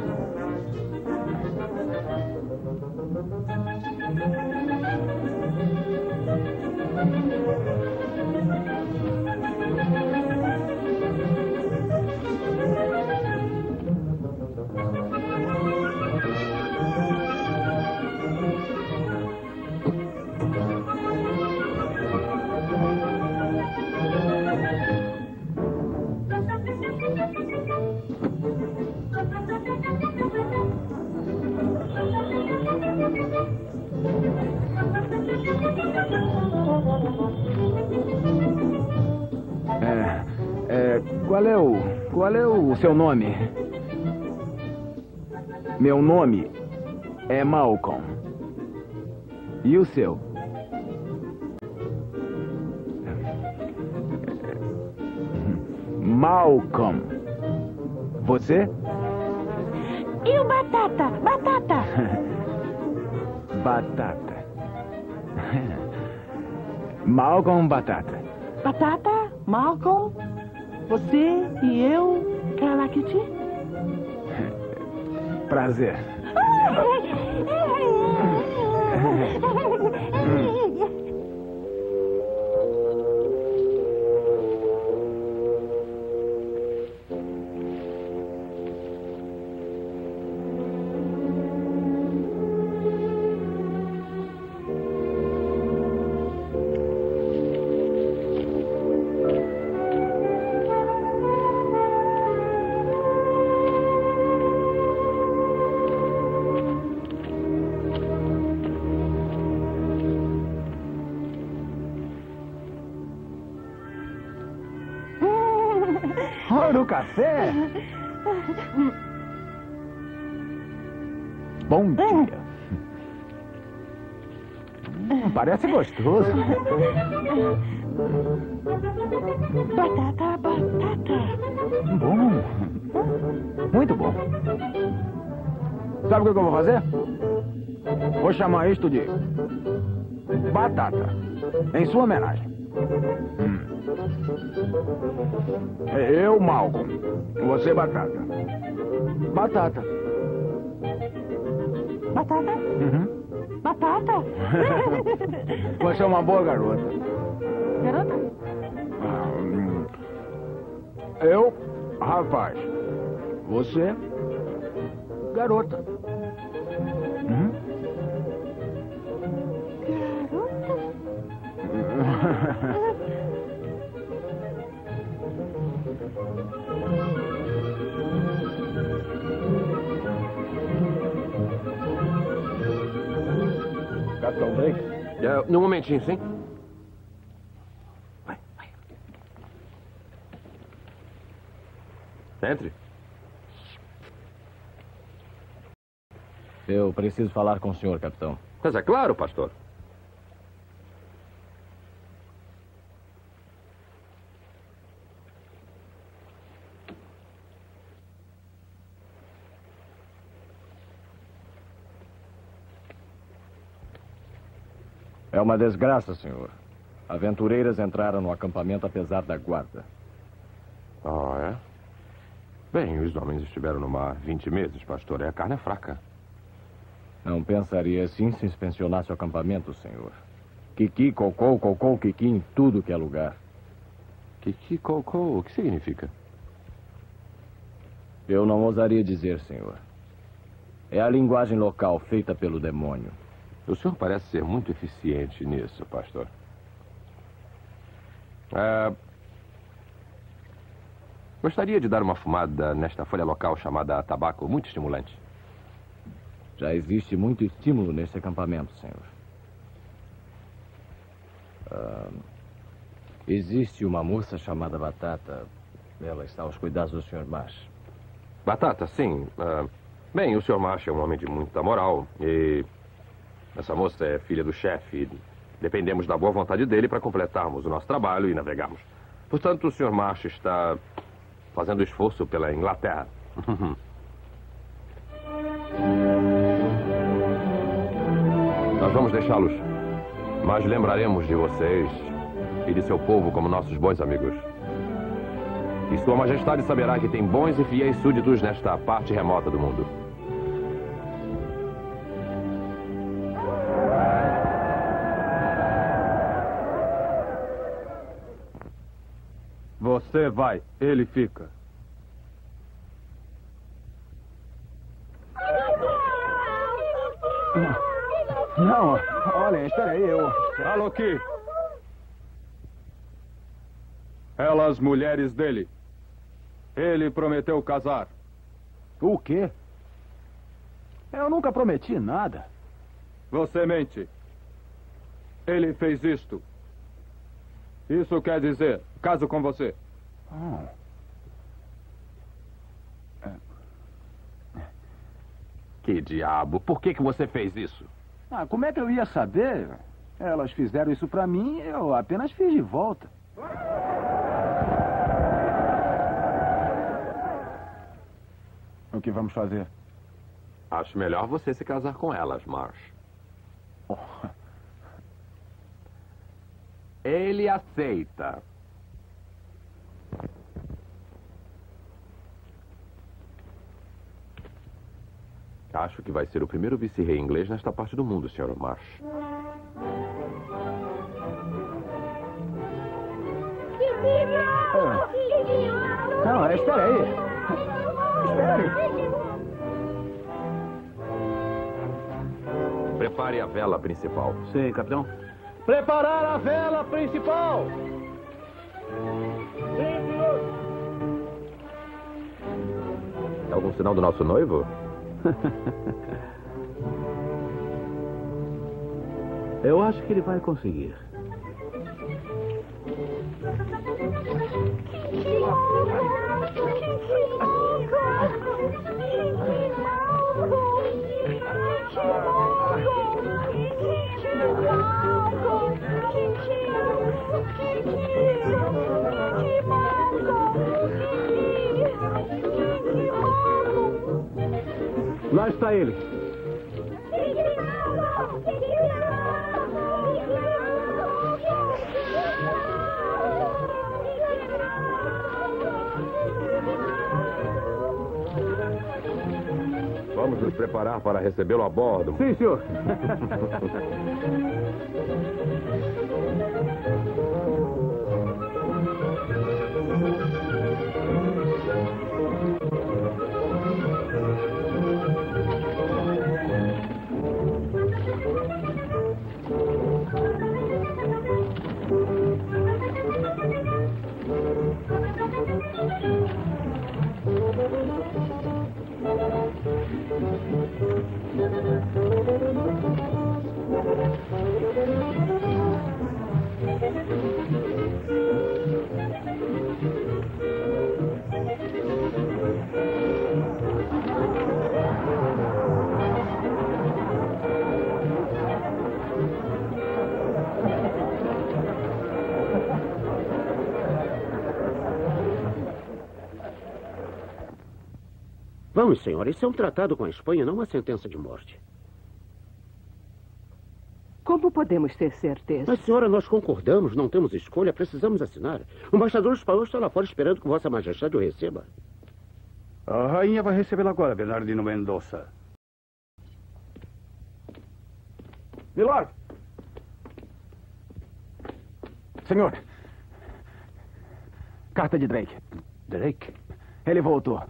É, é, qual é o... qual é o seu nome? Meu nome é Malcolm. E o seu? Malcolm. Você? E o Batata? Batata! Batata. Malcolm Batata. Batata, Malcolm, você e eu, Karla Kitty? Prazer. Olha o café. Bom dia. Hum, parece gostoso. Batata, batata. Bom. Muito bom. Sabe o que eu vou fazer? Vou chamar isto de batata, em sua homenagem. Hum. Eu, Malcolm. Você, Batata. Batata. Batata? Uhum. Batata? Você é uma boa garota. Garota? Ah, hum. Eu, rapaz. Você, garota. Uhum. Garota? Capitão Drake? É, num momentinho, sim. Entre. Eu preciso falar com o senhor, capitão. Mas é claro, pastor. É uma desgraça, senhor. Aventureiras entraram no acampamento apesar da guarda. Ah, é? Bem, os homens estiveram no mar vinte meses, pastor. É a carne é fraca. Não pensaria assim se inspecionasse o acampamento, senhor. Kiki, cocô, cocô, kiki em tudo que é lugar. Kiki, cocô, o que significa? Eu não ousaria dizer, senhor. É a linguagem local feita pelo demônio. O senhor parece ser muito eficiente nisso, pastor. É... Gostaria de dar uma fumada nesta folha local chamada tabaco, muito estimulante. Já existe muito estímulo nesse acampamento, senhor. Ah, existe uma moça chamada Batata. Ela está aos cuidados do senhor Marsh. Batata, sim. Ah, bem, o senhor Marsh é um homem de muita moral e... Essa moça é filha do chefe. Dependemos da boa vontade dele para completarmos o nosso trabalho e navegarmos. Portanto, o senhor Marsh está fazendo esforço pela Inglaterra. Nós vamos deixá-los, mas lembraremos de vocês e de seu povo como nossos bons amigos. E Sua Majestade saberá que tem bons e fiéis súditos nesta parte remota do mundo. Você vai, ele fica. Não, olhem, espera aí, eu... Alô, aqui. Elas mulheres dele. Ele prometeu casar. O quê? Eu nunca prometi nada. Você mente. Ele fez isto. Isso quer dizer, caso com você. Oh. Que diabo? Por que que você fez isso? Ah, como é que eu ia saber? Elas fizeram isso pra mim, eu apenas fiz de volta. O que vamos fazer? Acho melhor você se casar com elas, Marsh. Oh. Ele aceita. Acho que vai ser o primeiro vice-rei inglês nesta parte do mundo, senhor Marsh. Ah. Não, espera aí. Espere. Prepare a vela principal. Sim, capitão. Preparar a vela principal! É algum sinal do nosso noivo? Eu acho que ele vai conseguir. Lá está ele. Vamos nos preparar para recebê-lo a bordo. Sim, senhor. Thank you. Vamos, senhora. Isso é um tratado com a Espanha, não uma sentença de morte. Como podemos ter certeza? Mas, senhora, nós concordamos, não temos escolha, precisamos assinar. O embaixador espanhol está lá fora esperando que Vossa Majestade o receba. A rainha vai recebê-lo agora, Bernardino Mendonça. Milord! Senhor! Carta de Drake. Drake? Ele voltou.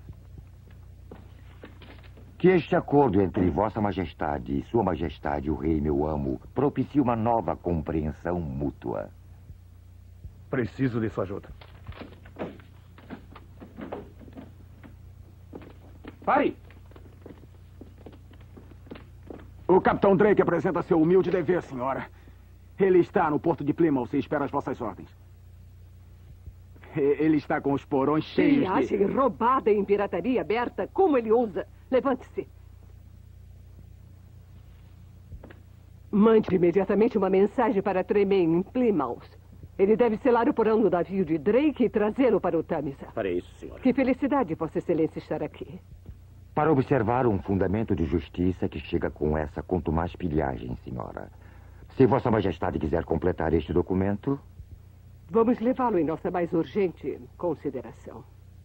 Que este acordo entre Vossa Majestade e Sua Majestade, o Rei, meu amo, propicie uma nova compreensão mútua. Preciso de sua ajuda. Pare! O Capitão Drake apresenta seu humilde dever, senhora. Ele está no porto de Plymouth e espera as vossas ordens. Ele está com os porões cheios de... Viagem roubada em pirataria aberta. Como ele ousa? Levante-se. Mande imediatamente uma mensagem para Tremaine, em Plymouth. Ele deve selar o porão no navio de Drake e trazê-lo para o Tamisa. Farei isso, senhora. Que felicidade, Vossa Excelência, estar aqui. Para observar um fundamento de justiça que chega com essa contumaz pilhagem, senhora. Se Vossa Majestade quiser completar este documento... Vamos levá-lo em nossa mais urgente consideração.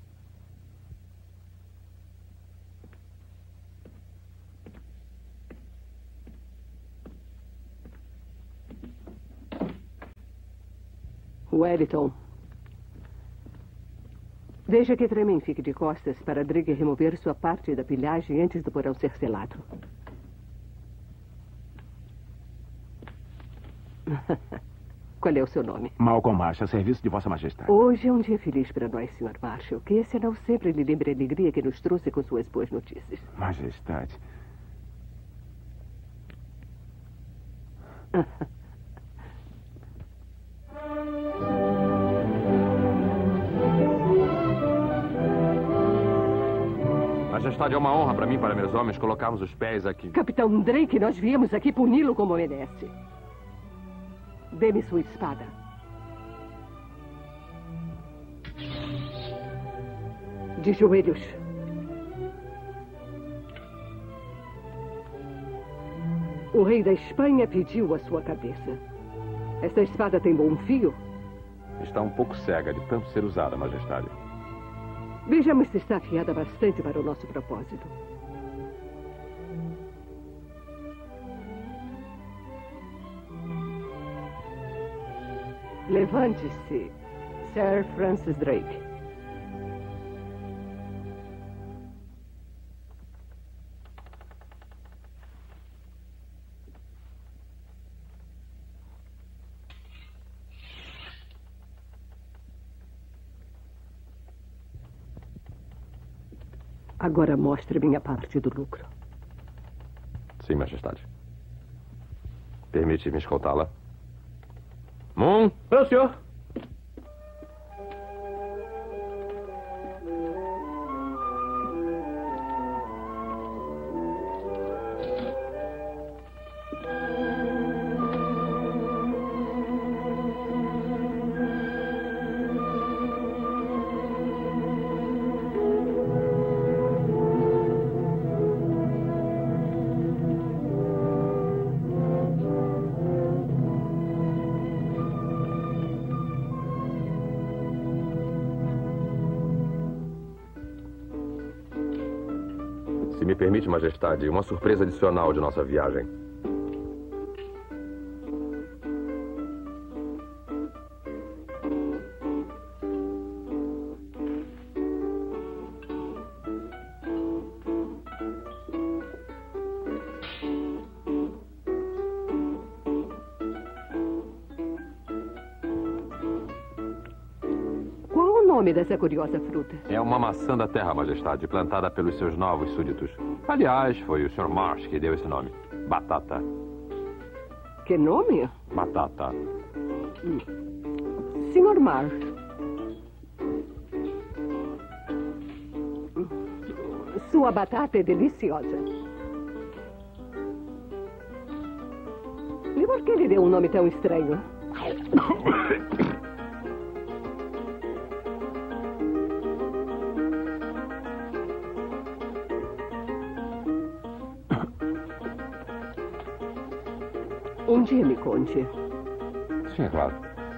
Wellington. Deixa que Tremaine fique de costas para Drake remover sua parte da pilhagem antes do porão ser selado. Qual é o seu nome? Malcolm Marshall, a serviço de Vossa Majestade. Hoje é um dia feliz para nós, senhor Marshall. Que esse não sempre lhe lembre a alegria que nos trouxe com suas boas notícias. Majestade. Majestade, é uma honra para mim e para meus homens colocarmos os pés aqui. Capitão Drake, nós viemos aqui puni-lo como merece. Dê-me sua espada. De joelhos. O rei da Espanha pediu a sua cabeça. Esta espada tem bom fio? Está um pouco cega de tanto ser usada, Majestade. Vejamos se está afiada bastante para o nosso propósito. Levante-se, Sir Francis Drake. Agora mostre minha parte do lucro. Sim, Majestade. Permite-me escoltá-la? Moon? Meu senhor. Se me permite, Majestade, uma surpresa adicional de nossa viagem. O nome dessa curiosa fruta? É uma maçã da terra, Majestade, plantada pelos seus novos súditos. Aliás, foi o senhor Marsh que deu esse nome. Batata. Que nome? Batata. Hum. senhor Marsh. Sua batata é deliciosa. E por que lhe deu um nome tão estranho? Um dia me conte. Sim, claro.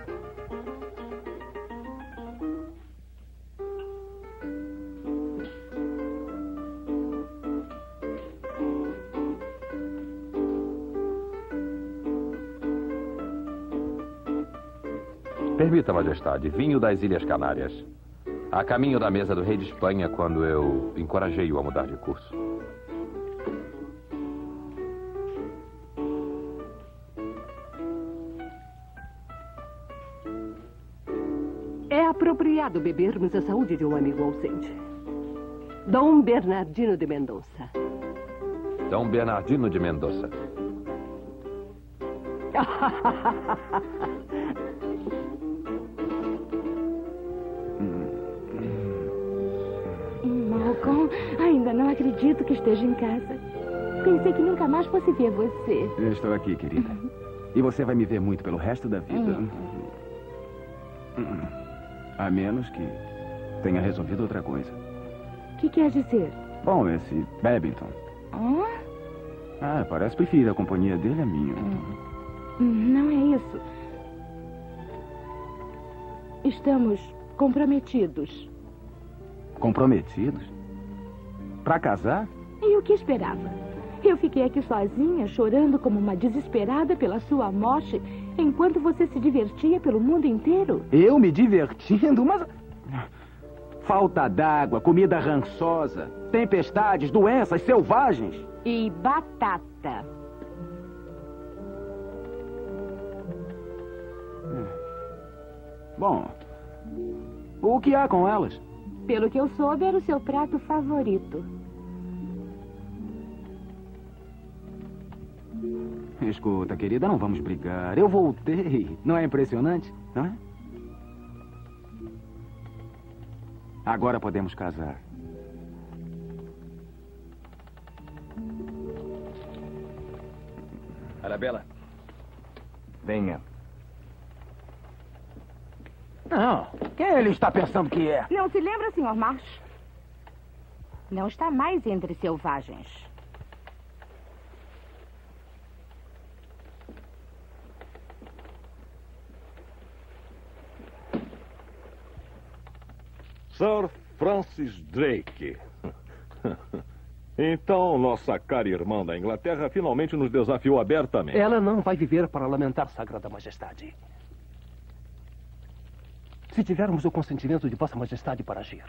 Permita, Majestade, vinho das Ilhas Canárias. A caminho da mesa do rei de Espanha quando eu encorajei-o a mudar de curso. É apropriado bebermos a saúde de um amigo ausente. Dom Bernardino de Mendonça. Dom Bernardino de Mendonça. Malcolm, ainda não acredito que esteja em casa. Pensei que nunca mais fosse ver você. Eu estou aqui, querida. E você vai me ver muito pelo resto da vida. Hum. A menos que tenha resolvido outra coisa. O que quer dizer? Bom, esse Babington. Hã? Ah, parece preferir a companhia dele à minha. Não é isso. Estamos comprometidos. Comprometidos? Pra casar? E o que esperava? Eu fiquei aqui sozinha, chorando como uma desesperada pela sua morte, enquanto você se divertia pelo mundo inteiro. Eu me divertindo? Mas... falta d'água, comida rançosa, tempestades, doenças selvagens. E batata. Bom, o que há com elas? Pelo que eu soube, era o seu prato favorito. Escuta, querida, não vamos brigar. Eu voltei. Não é impressionante, não é? Agora podemos casar. Arabella. Venha. Não. Quem ele está pensando que é? Não se lembra, senhor Marsh? Não está mais entre selvagens. Sir Francis Drake. Então, nossa cara irmã da Inglaterra finalmente nos desafiou abertamente. Ela não vai viver para lamentar, Sagrada Majestade. Se tivermos o consentimento de Vossa Majestade para agir.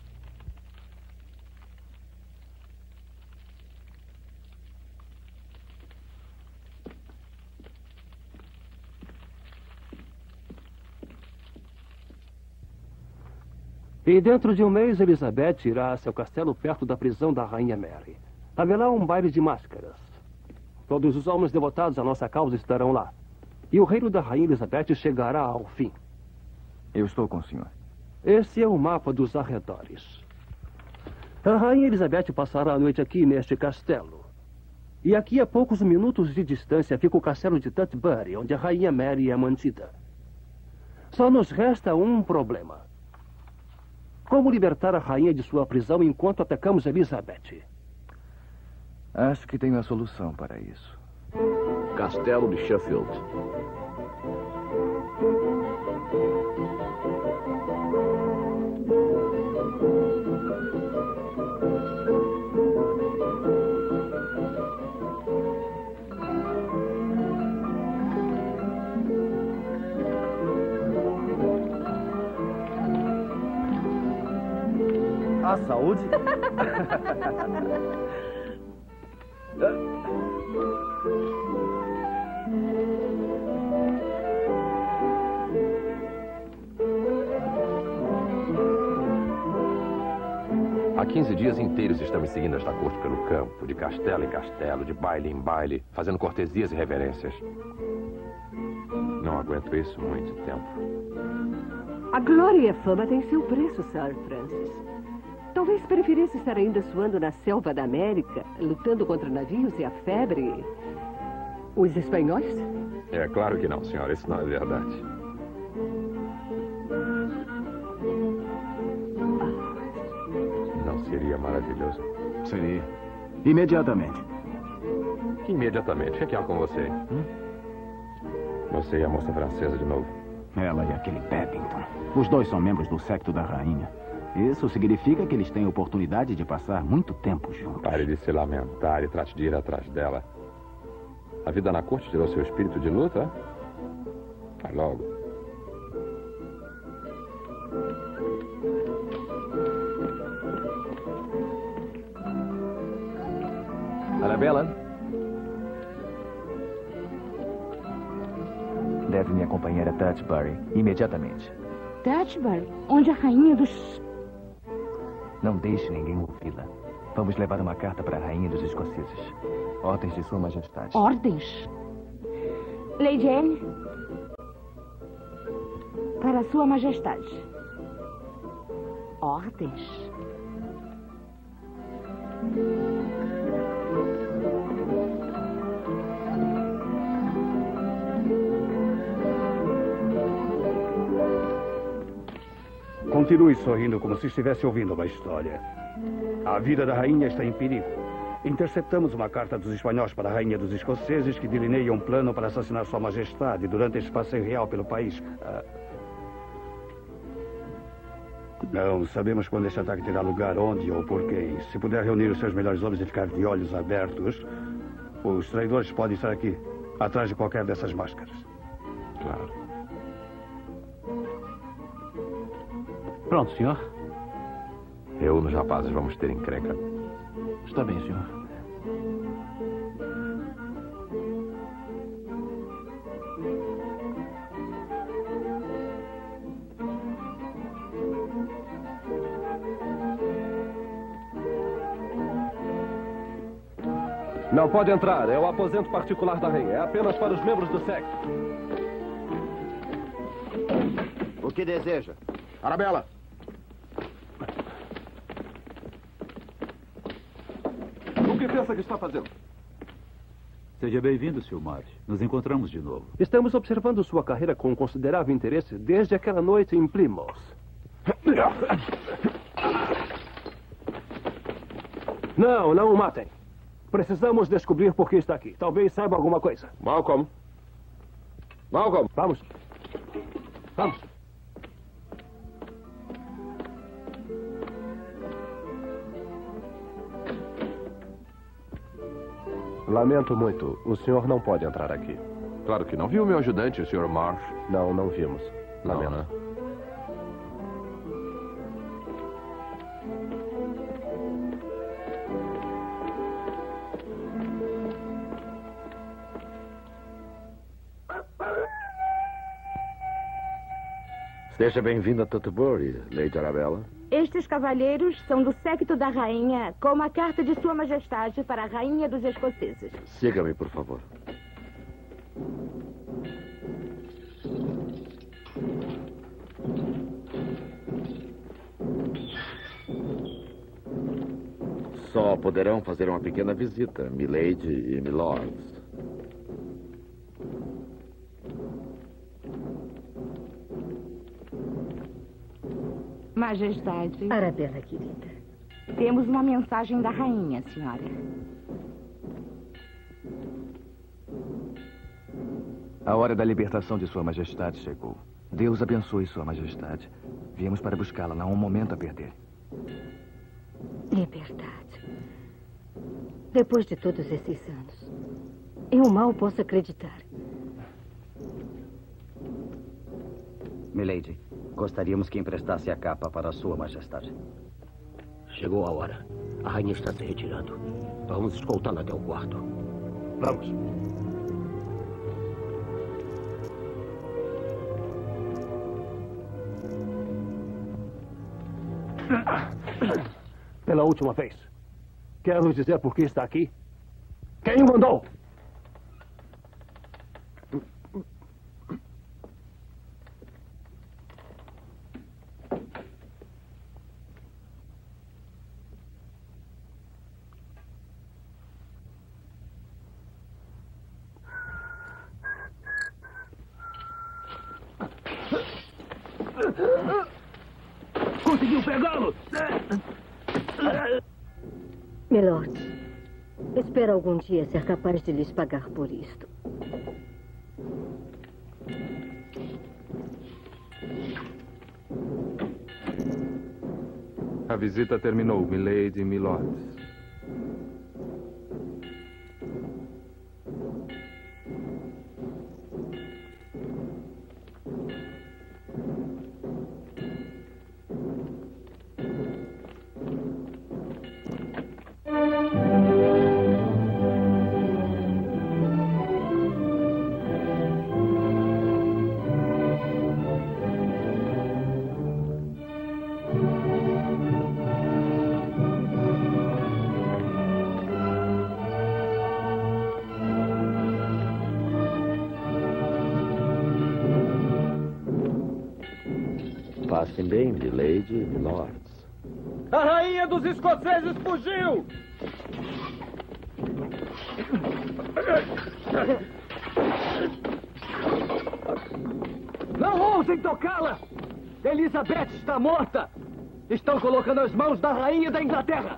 E dentro de um mês, Elizabeth irá a seu castelo perto da prisão da Rainha Mary. Haverá um baile de máscaras. Todos os homens devotados à nossa causa estarão lá. E o reino da Rainha Elizabeth chegará ao fim. Eu estou com o senhor. Esse é o mapa dos arredores. A Rainha Elizabeth passará a noite aqui neste castelo. E aqui a poucos minutos de distância fica o castelo de Tutbury, onde a Rainha Mary é mantida. Só nos resta um problema. Como libertar a rainha de sua prisão enquanto atacamos Elizabeth? Acho que tenho a solução para isso. Castelo de Sheffield. A saúde? Há quinze dias inteiros estamos seguindo esta corte pelo campo, de castelo em castelo, de baile em baile, fazendo cortesias e reverências. Não aguento isso muito tempo. A glória e a fama têm seu preço, Sir Francis. Talvez preferisse estar ainda suando na selva da América, lutando contra navios e a febre. Os espanhóis? É claro que não, senhora. Isso não é verdade. Não seria maravilhoso? Seria. Imediatamente. Imediatamente. O que há com você? Hum? Você e a moça francesa de novo. Ela e aquele Paddington. Os dois são membros do séquito da rainha. Isso significa que eles têm oportunidade de passar muito tempo juntos. Pare de se lamentar e trate de ir atrás dela. A vida na corte tirou seu espírito de luta? Vai logo. Arabella? Deve me acompanhar a Tutbury imediatamente. Tutbury? Onde a rainha dos... Não deixe ninguém ouvi-la. Vamos levar uma carta para a rainha dos escoceses. Ordens de Sua Majestade. Ordens? Lady Anne? Para Sua Majestade. Ordens? Continue sorrindo como se estivesse ouvindo uma história. A vida da rainha está em perigo. Interceptamos uma carta dos espanhóis para a rainha dos escoceses que delineia um plano para assassinar Sua Majestade durante esse passeio real pelo país. Ah... Não sabemos quando esse ataque terá lugar, onde ou por quem. Se puder reunir os seus melhores homens e ficar de olhos abertos, os traidores podem estar aqui, atrás de qualquer dessas máscaras. Claro. Pronto, senhor. Eu nos rapazes vamos ter encrenca. Está bem, senhor. Não pode entrar. É o aposento particular da rainha. É apenas para os membros do séquito. O que deseja? Arabella! O que pensa que está fazendo? Seja bem-vindo, senhor March. Nos encontramos de novo. Estamos observando sua carreira com considerável interesse desde aquela noite em Plymouth. Não, não o matem. Precisamos descobrir por que está aqui. Talvez saiba alguma coisa. Malcolm. Malcolm. Vamos. Vamos. Lamento muito. O senhor não pode entrar aqui. Claro que não. Viu meu ajudante, o senhor Marsh? Não, não vimos. Lamento. Não, né? Seja bem-vinda a Tutbury, Lady Arabella. Estes cavalheiros são do séquito da rainha, com uma carta de Sua Majestade para a rainha dos escoceses. Siga-me, por favor. Só poderão fazer uma pequena visita, milady e milords. Majestade. Arabella, querida. Temos uma mensagem da rainha, senhora. A hora da libertação de Sua Majestade chegou. Deus abençoe Sua Majestade. Viemos para buscá-la, não há um momento a perder. Liberdade. Depois de todos esses anos, eu mal posso acreditar. Milady, gostaríamos que emprestasse a capa para Sua Majestade. Chegou a hora. A rainha está se retirando. Vamos escoltá-la até o quarto. Vamos. Pela última vez. Quer nos dizer por que está aqui? Quem o mandou? Conseguiu pegá-lo! Milord, espero algum dia ser capaz de lhes pagar por isto. A visita terminou, milady e milords. Passem bem, milady e milords. A rainha dos escoceses fugiu! Não ousem tocá-la! Elizabeth está morta! Estão colocando as mãos da rainha da Inglaterra!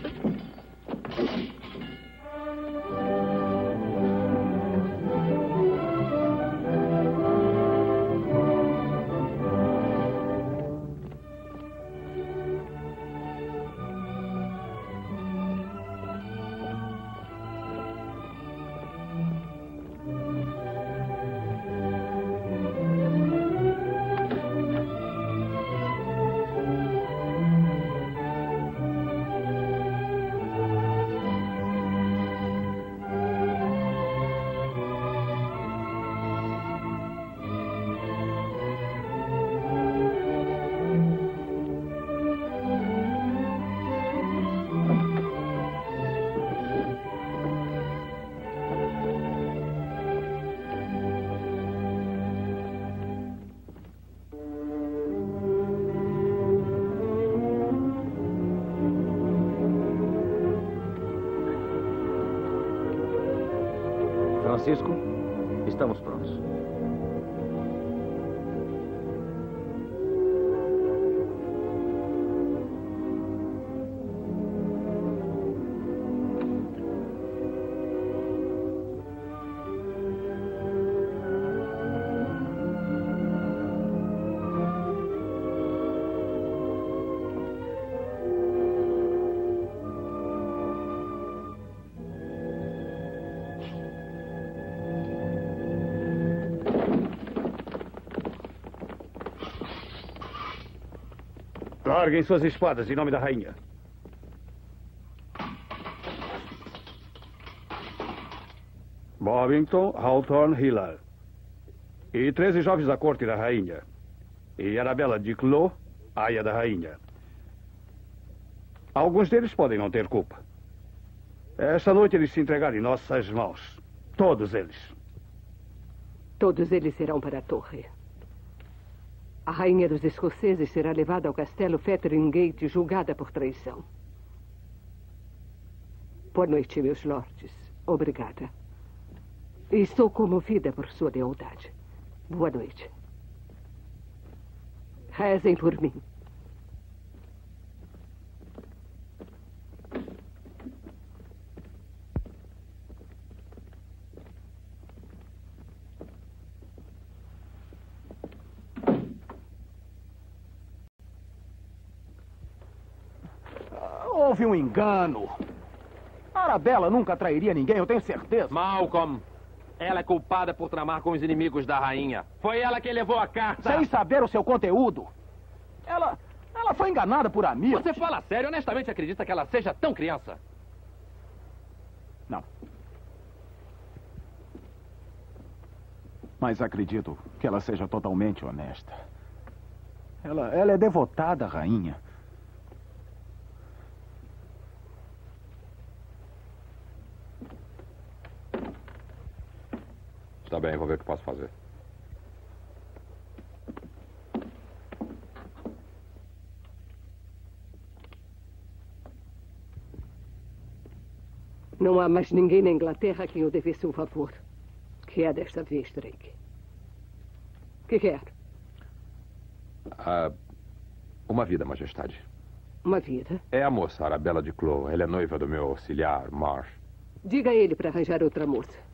Francisco, estamos prontos. Larguem suas espadas em nome da rainha. Bovington, Hawthorne, Hillard. E treze jovens da corte da rainha. E Arabella de Clos, aia da rainha. Alguns deles podem não ter culpa. Esta noite eles se entregaram em nossas mãos. Todos eles. Todos eles serão para a torre. A rainha dos escoceses será levada ao castelo Fotheringay, julgada por traição. Boa noite, meus lordes. Obrigada. Estou comovida por sua lealdade. Boa noite. Rezem por mim. Houve um engano. A Arabella nunca trairia ninguém, eu tenho certeza. Malcolm, ela é culpada por tramar com os inimigos da rainha. Foi ela quem levou a carta. Sem saber o seu conteúdo. Ela, ela foi enganada por amigos. Você fala sério? Honestamente acredita que ela seja tão criança? Não. Mas acredito que ela seja totalmente honesta. Ela, ela é devotada à rainha. Tá bem, vou ver o que posso fazer. Não há mais ninguém na Inglaterra a quem eu devesse um favor. Que é desta vez, Drake? Que quer? Ah, uma vida, majestade. Uma vida? É a moça, Arabella de Clos. Ela é noiva do meu auxiliar, Marsh. Diga a ele para arranjar outra moça.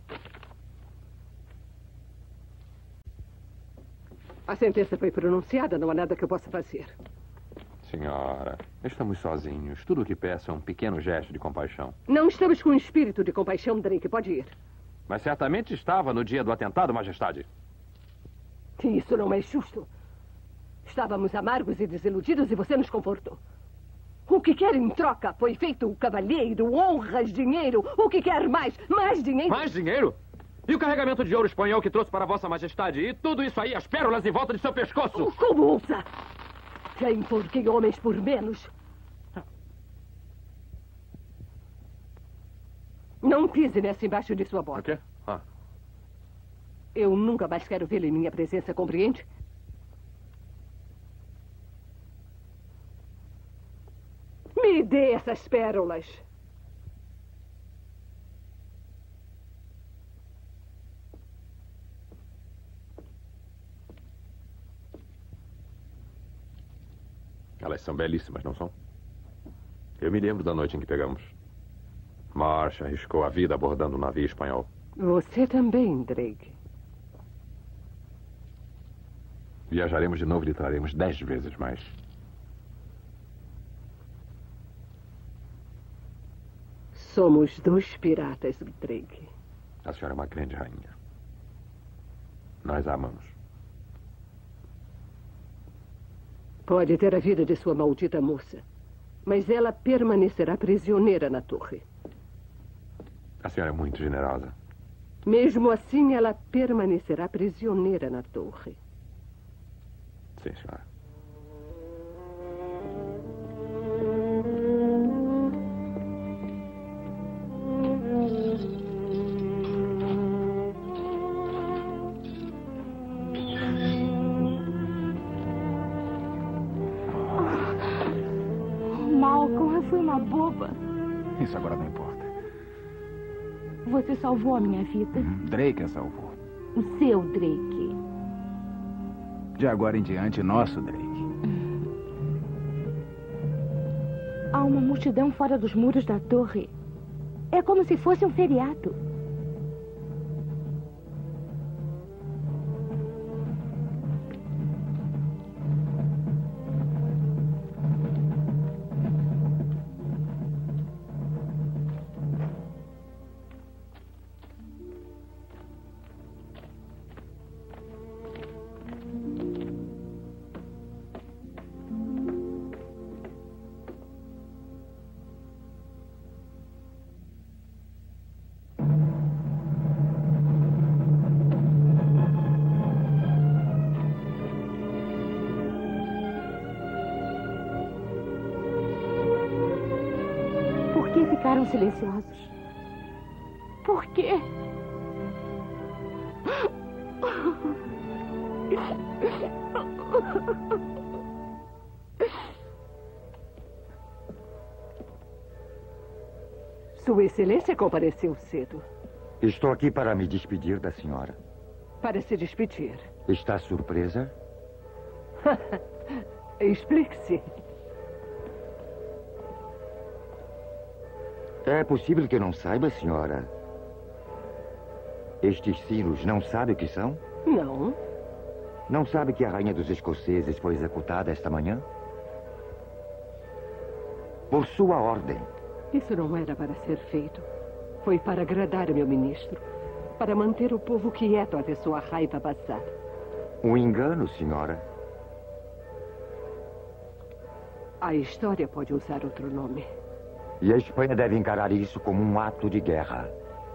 A sentença foi pronunciada, não há nada que eu possa fazer. Senhora, estamos sozinhos. Tudo o que peço é um pequeno gesto de compaixão. Não estamos com espírito de compaixão, Drake. Pode ir. Mas certamente estava no dia do atentado, Majestade. Isso não é justo. Estávamos amargos e desiludidos e você nos confortou. O que quer em troca? Foi feito o cavalheiro, honras, dinheiro. O que quer mais? Mais dinheiro? Mais dinheiro? E o carregamento de ouro espanhol que trouxe para Vossa Majestade? E tudo isso aí, as pérolas em volta de seu pescoço? Como ousa? Já enforquei homens por menos. Não pise nessa embaixo de sua bota. O quê? Ah. Eu nunca mais quero vê-lo em minha presença, compreende? Me dê essas pérolas. Elas são belíssimas, não são? Eu me lembro da noite em que pegamos. Marsh arriscou a vida abordando um navio espanhol. Você também, Drake. Viajaremos de novo e lhe traremos dez vezes mais. Somos dois piratas, Drake. A senhora é uma grande rainha. Nós a amamos. Pode ter a vida de sua maldita moça, mas ela permanecerá prisioneira na torre. A senhora é muito generosa. Mesmo assim, ela permanecerá prisioneira na torre. Sim, senhora. Malcolm, eu fui uma boba. Isso agora não importa. Você salvou a minha vida. Drake a salvou. O seu Drake. De agora em diante, nosso Drake. Há uma multidão fora dos muros da torre. É como se fosse um feriado. Por que ficaram silenciosos? Por quê? Sua Excelência compareceu cedo. Estou aqui para me despedir da senhora. Para se despedir. Está surpresa? Explique-se. É possível que não saiba, senhora. Estes sinos não sabe o que são? Não. Não sabe que a rainha dos escoceses foi executada esta manhã? Por sua ordem. Isso não era para ser feito. Foi para agradar meu ministro. Para manter o povo quieto até sua raiva passar. Um engano, senhora. A história pode usar outro nome. E a Espanha deve encarar isso como um ato de guerra.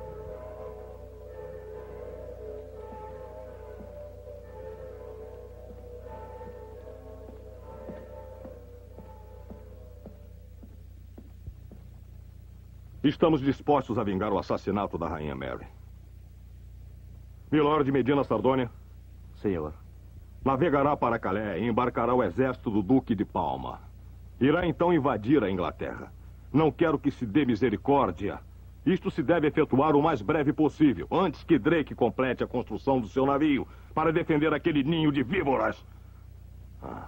Estamos dispostos a vingar o assassinato da Rainha Mary. Milord Medina Sardônia. Senhor. Navegará para Calais e embarcará o exército do Duque de Palma. Irá então invadir a Inglaterra. Não quero que se dê misericórdia. Isto se deve efetuar o mais breve possível, antes que Drake complete a construção do seu navio, para defender aquele ninho de víboras. Ah.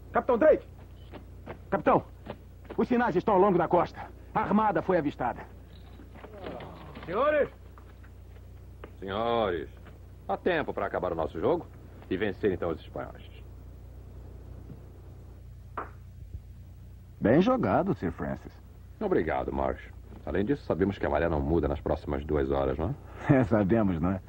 Capitão Drake! Capitão, os sinais estão ao longo da costa. A armada foi avistada. Senhores! Senhores, há tempo para acabar o nosso jogo e vencer então os espanhóis. Bem jogado, Sir Francis. Obrigado, Marsh. Além disso, sabemos que a maré não muda nas próximas duas horas, não é? É, sabemos, não é?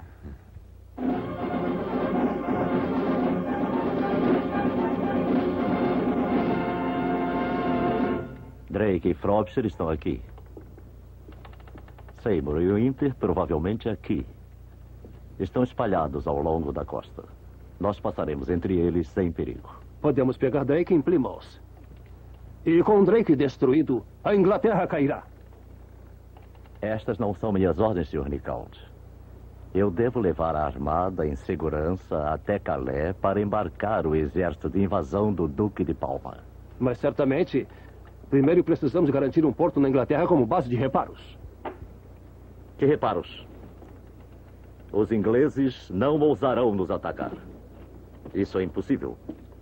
Drake e Frobisher estão aqui. Seymour e o Inter provavelmente aqui. Estão espalhados ao longo da costa. Nós passaremos entre eles sem perigo. Podemos pegar Drake em Plymouth. E com Drake destruído, a Inglaterra cairá. Estas não são minhas ordens, senhor Nicaut. Eu devo levar a armada em segurança até Calais para embarcar o exército de invasão do Duque de Palma. Mas certamente, primeiro precisamos garantir um porto na Inglaterra como base de reparos. Que reparos? Os ingleses não ousarão nos atacar. Isso é impossível.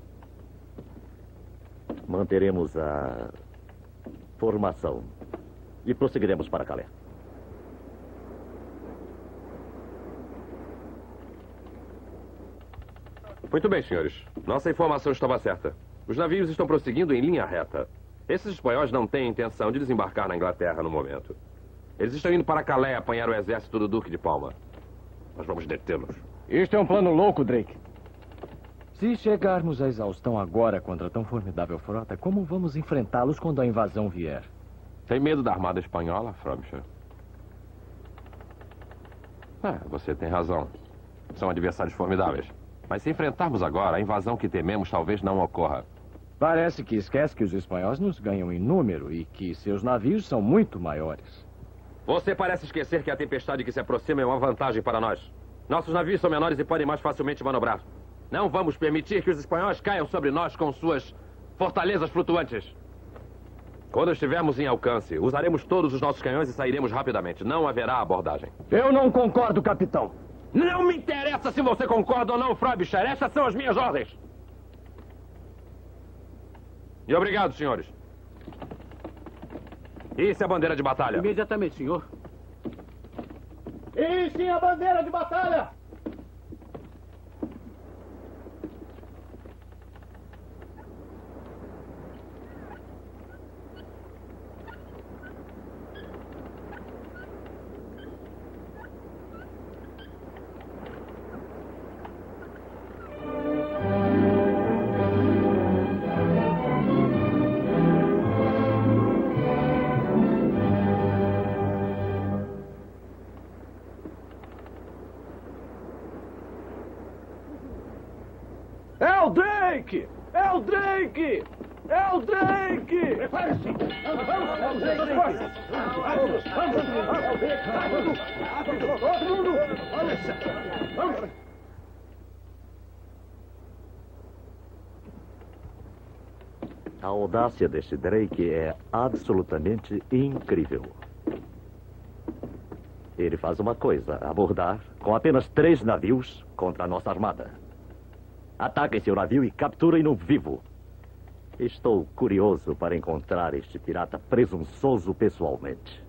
Manteremos a formação e prosseguiremos para Calais. Muito bem, senhores. Nossa informação estava certa. Os navios estão prosseguindo em linha reta. Esses espanhóis não têm intenção de desembarcar na Inglaterra no momento. Eles estão indo para Calais apanhar o exército do Duque de Palma. Nós vamos detê-los. Este é um plano louco, Drake. Se chegarmos à exaustão agora contra tão formidável frota, como vamos enfrentá-los quando a invasão vier? Tem medo da armada espanhola, Frobisher? É, você tem razão. São adversários formidáveis. Mas se enfrentarmos agora, a invasão que tememos talvez não ocorra. Parece que esquece que os espanhóis nos ganham em número e que seus navios são muito maiores. Você parece esquecer que a tempestade que se aproxima é uma vantagem para nós. Nossos navios são menores e podem mais facilmente manobrar. Não vamos permitir que os espanhóis caiam sobre nós com suas fortalezas flutuantes. Quando estivermos em alcance, usaremos todos os nossos canhões e sairemos rapidamente. Não haverá abordagem. Eu não concordo, capitão. Não me interessa se você concorda ou não, Frobisher. Essas são as minhas ordens. E obrigado, senhores. Isso é a bandeira de batalha. Imediatamente, senhor. Isso é a bandeira de batalha! É o Drake! É o Drake! É o Drake! Prepare-se! Vamos, vamos, vamos! Vamos, vamos! Rápido! Todo mundo! Vamos! A audácia deste Drake é absolutamente incrível. Ele faz uma coisa, abordar com apenas três navios contra a nossa armada. Ataquem seu navio e capturem-no vivo. Estou curioso para encontrar este pirata presunçoso pessoalmente.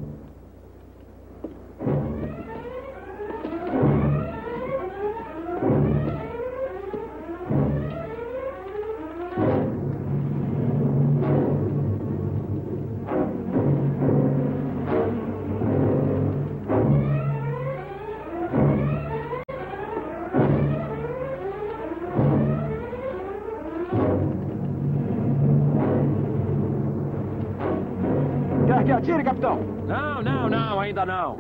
Quer que atire, capitão? Não, não, não, ainda não.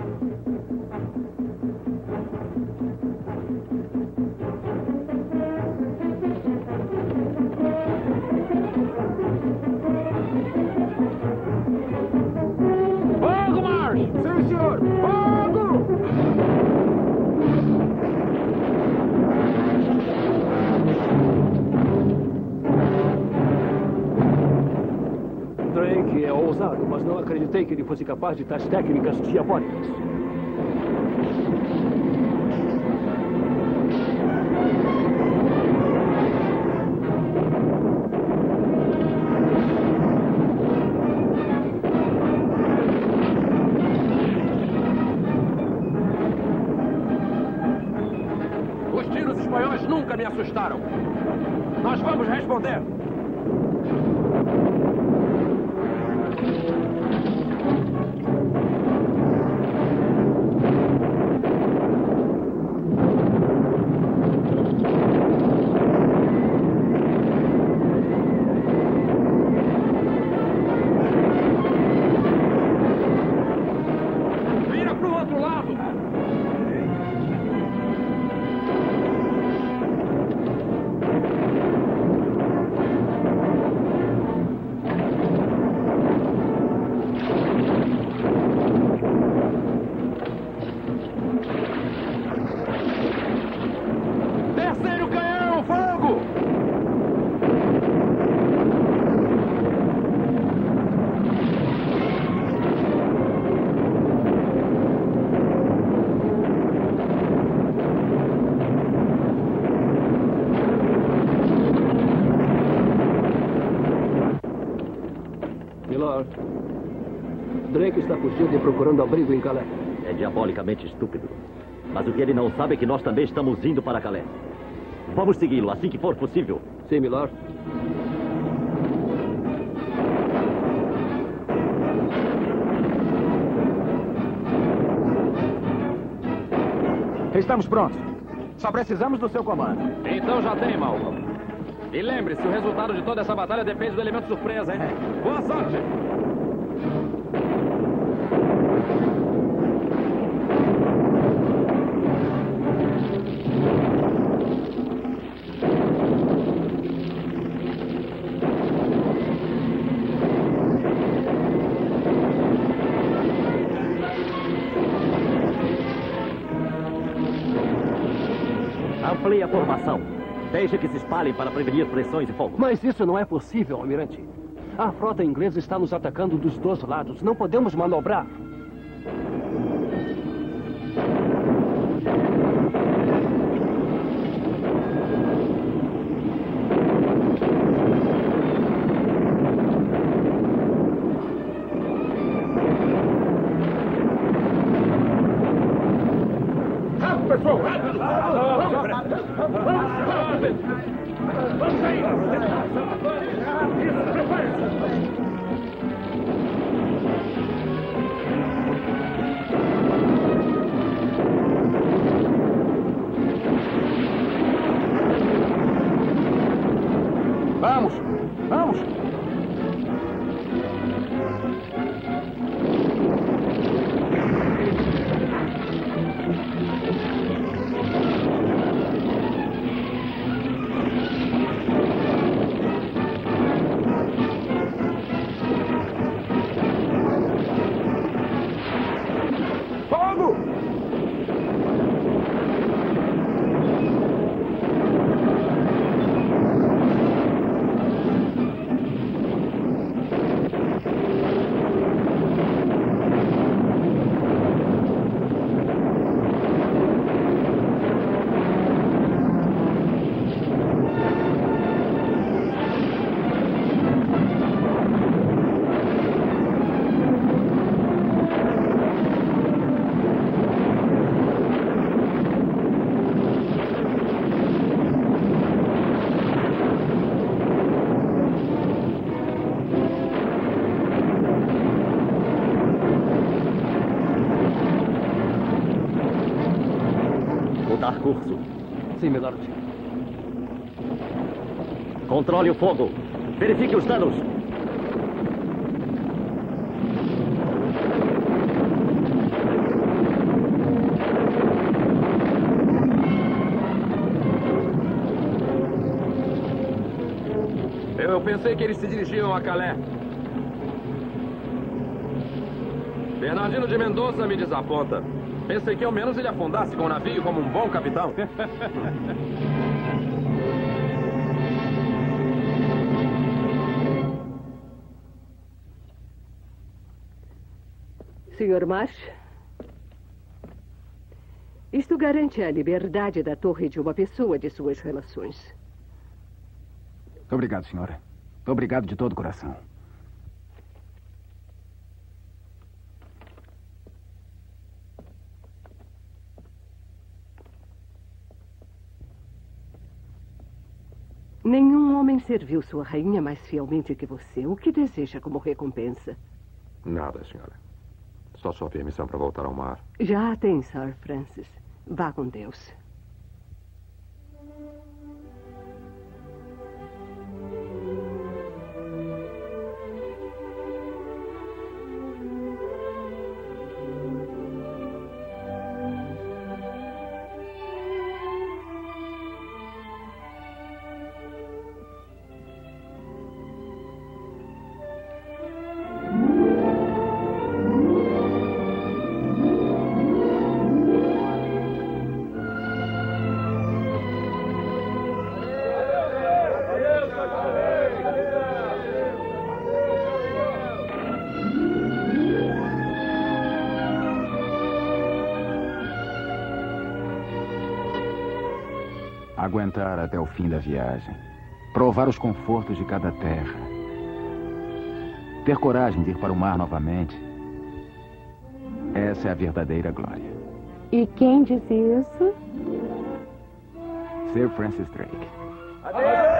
Fogo, Marsh! Sim, senhor! Fogo! Drake é ousado, mas não acreditei que ele fosse capaz de tais técnicas diabólicas. Milord. Drake está fugindo e procurando abrigo em Calais. É diabolicamente estúpido. Mas o que ele não sabe é que nós também estamos indo para Calais. Vamos segui-lo assim que for possível. Sim, Milord. Estamos prontos. Só precisamos do seu comando. Então já tem, Malcolm. E lembre-se, o resultado de toda essa batalha depende do elemento surpresa, hein? Boa sorte! Amplie a formação. Deixe que se espalhem para prevenir pressões e fogo. Mas isso não é possível, almirante. A frota inglesa está nos atacando dos dois lados. Não podemos manobrar. Rápido, pessoal! Rápido! Vamos aí! Vamos! Vamos! Fogo! Mudar curso. Sim, Milord. Controle o fogo. Verifique os danos. Eu pensei que eles se dirigiam a Calais. Bernardino de Mendonça me desaponta. Pensei que ao menos ele afundasse com o navio como um bom capitão. senhor Marsh, isto garante a liberdade da torre de uma pessoa de suas relações. Muito obrigado, senhora. Muito obrigado de todo o coração. Nenhum homem serviu sua rainha mais fielmente que você. O que deseja como recompensa? Nada, senhora. Só sua permissão para voltar ao mar. Já tem, Sir Francis. Vá com Deus. Aguentar até o fim da viagem. Provar os confortos de cada terra. Ter coragem de ir para o mar novamente. Essa é a verdadeira glória. E quem disse isso? Sir Francis Drake. Adeus!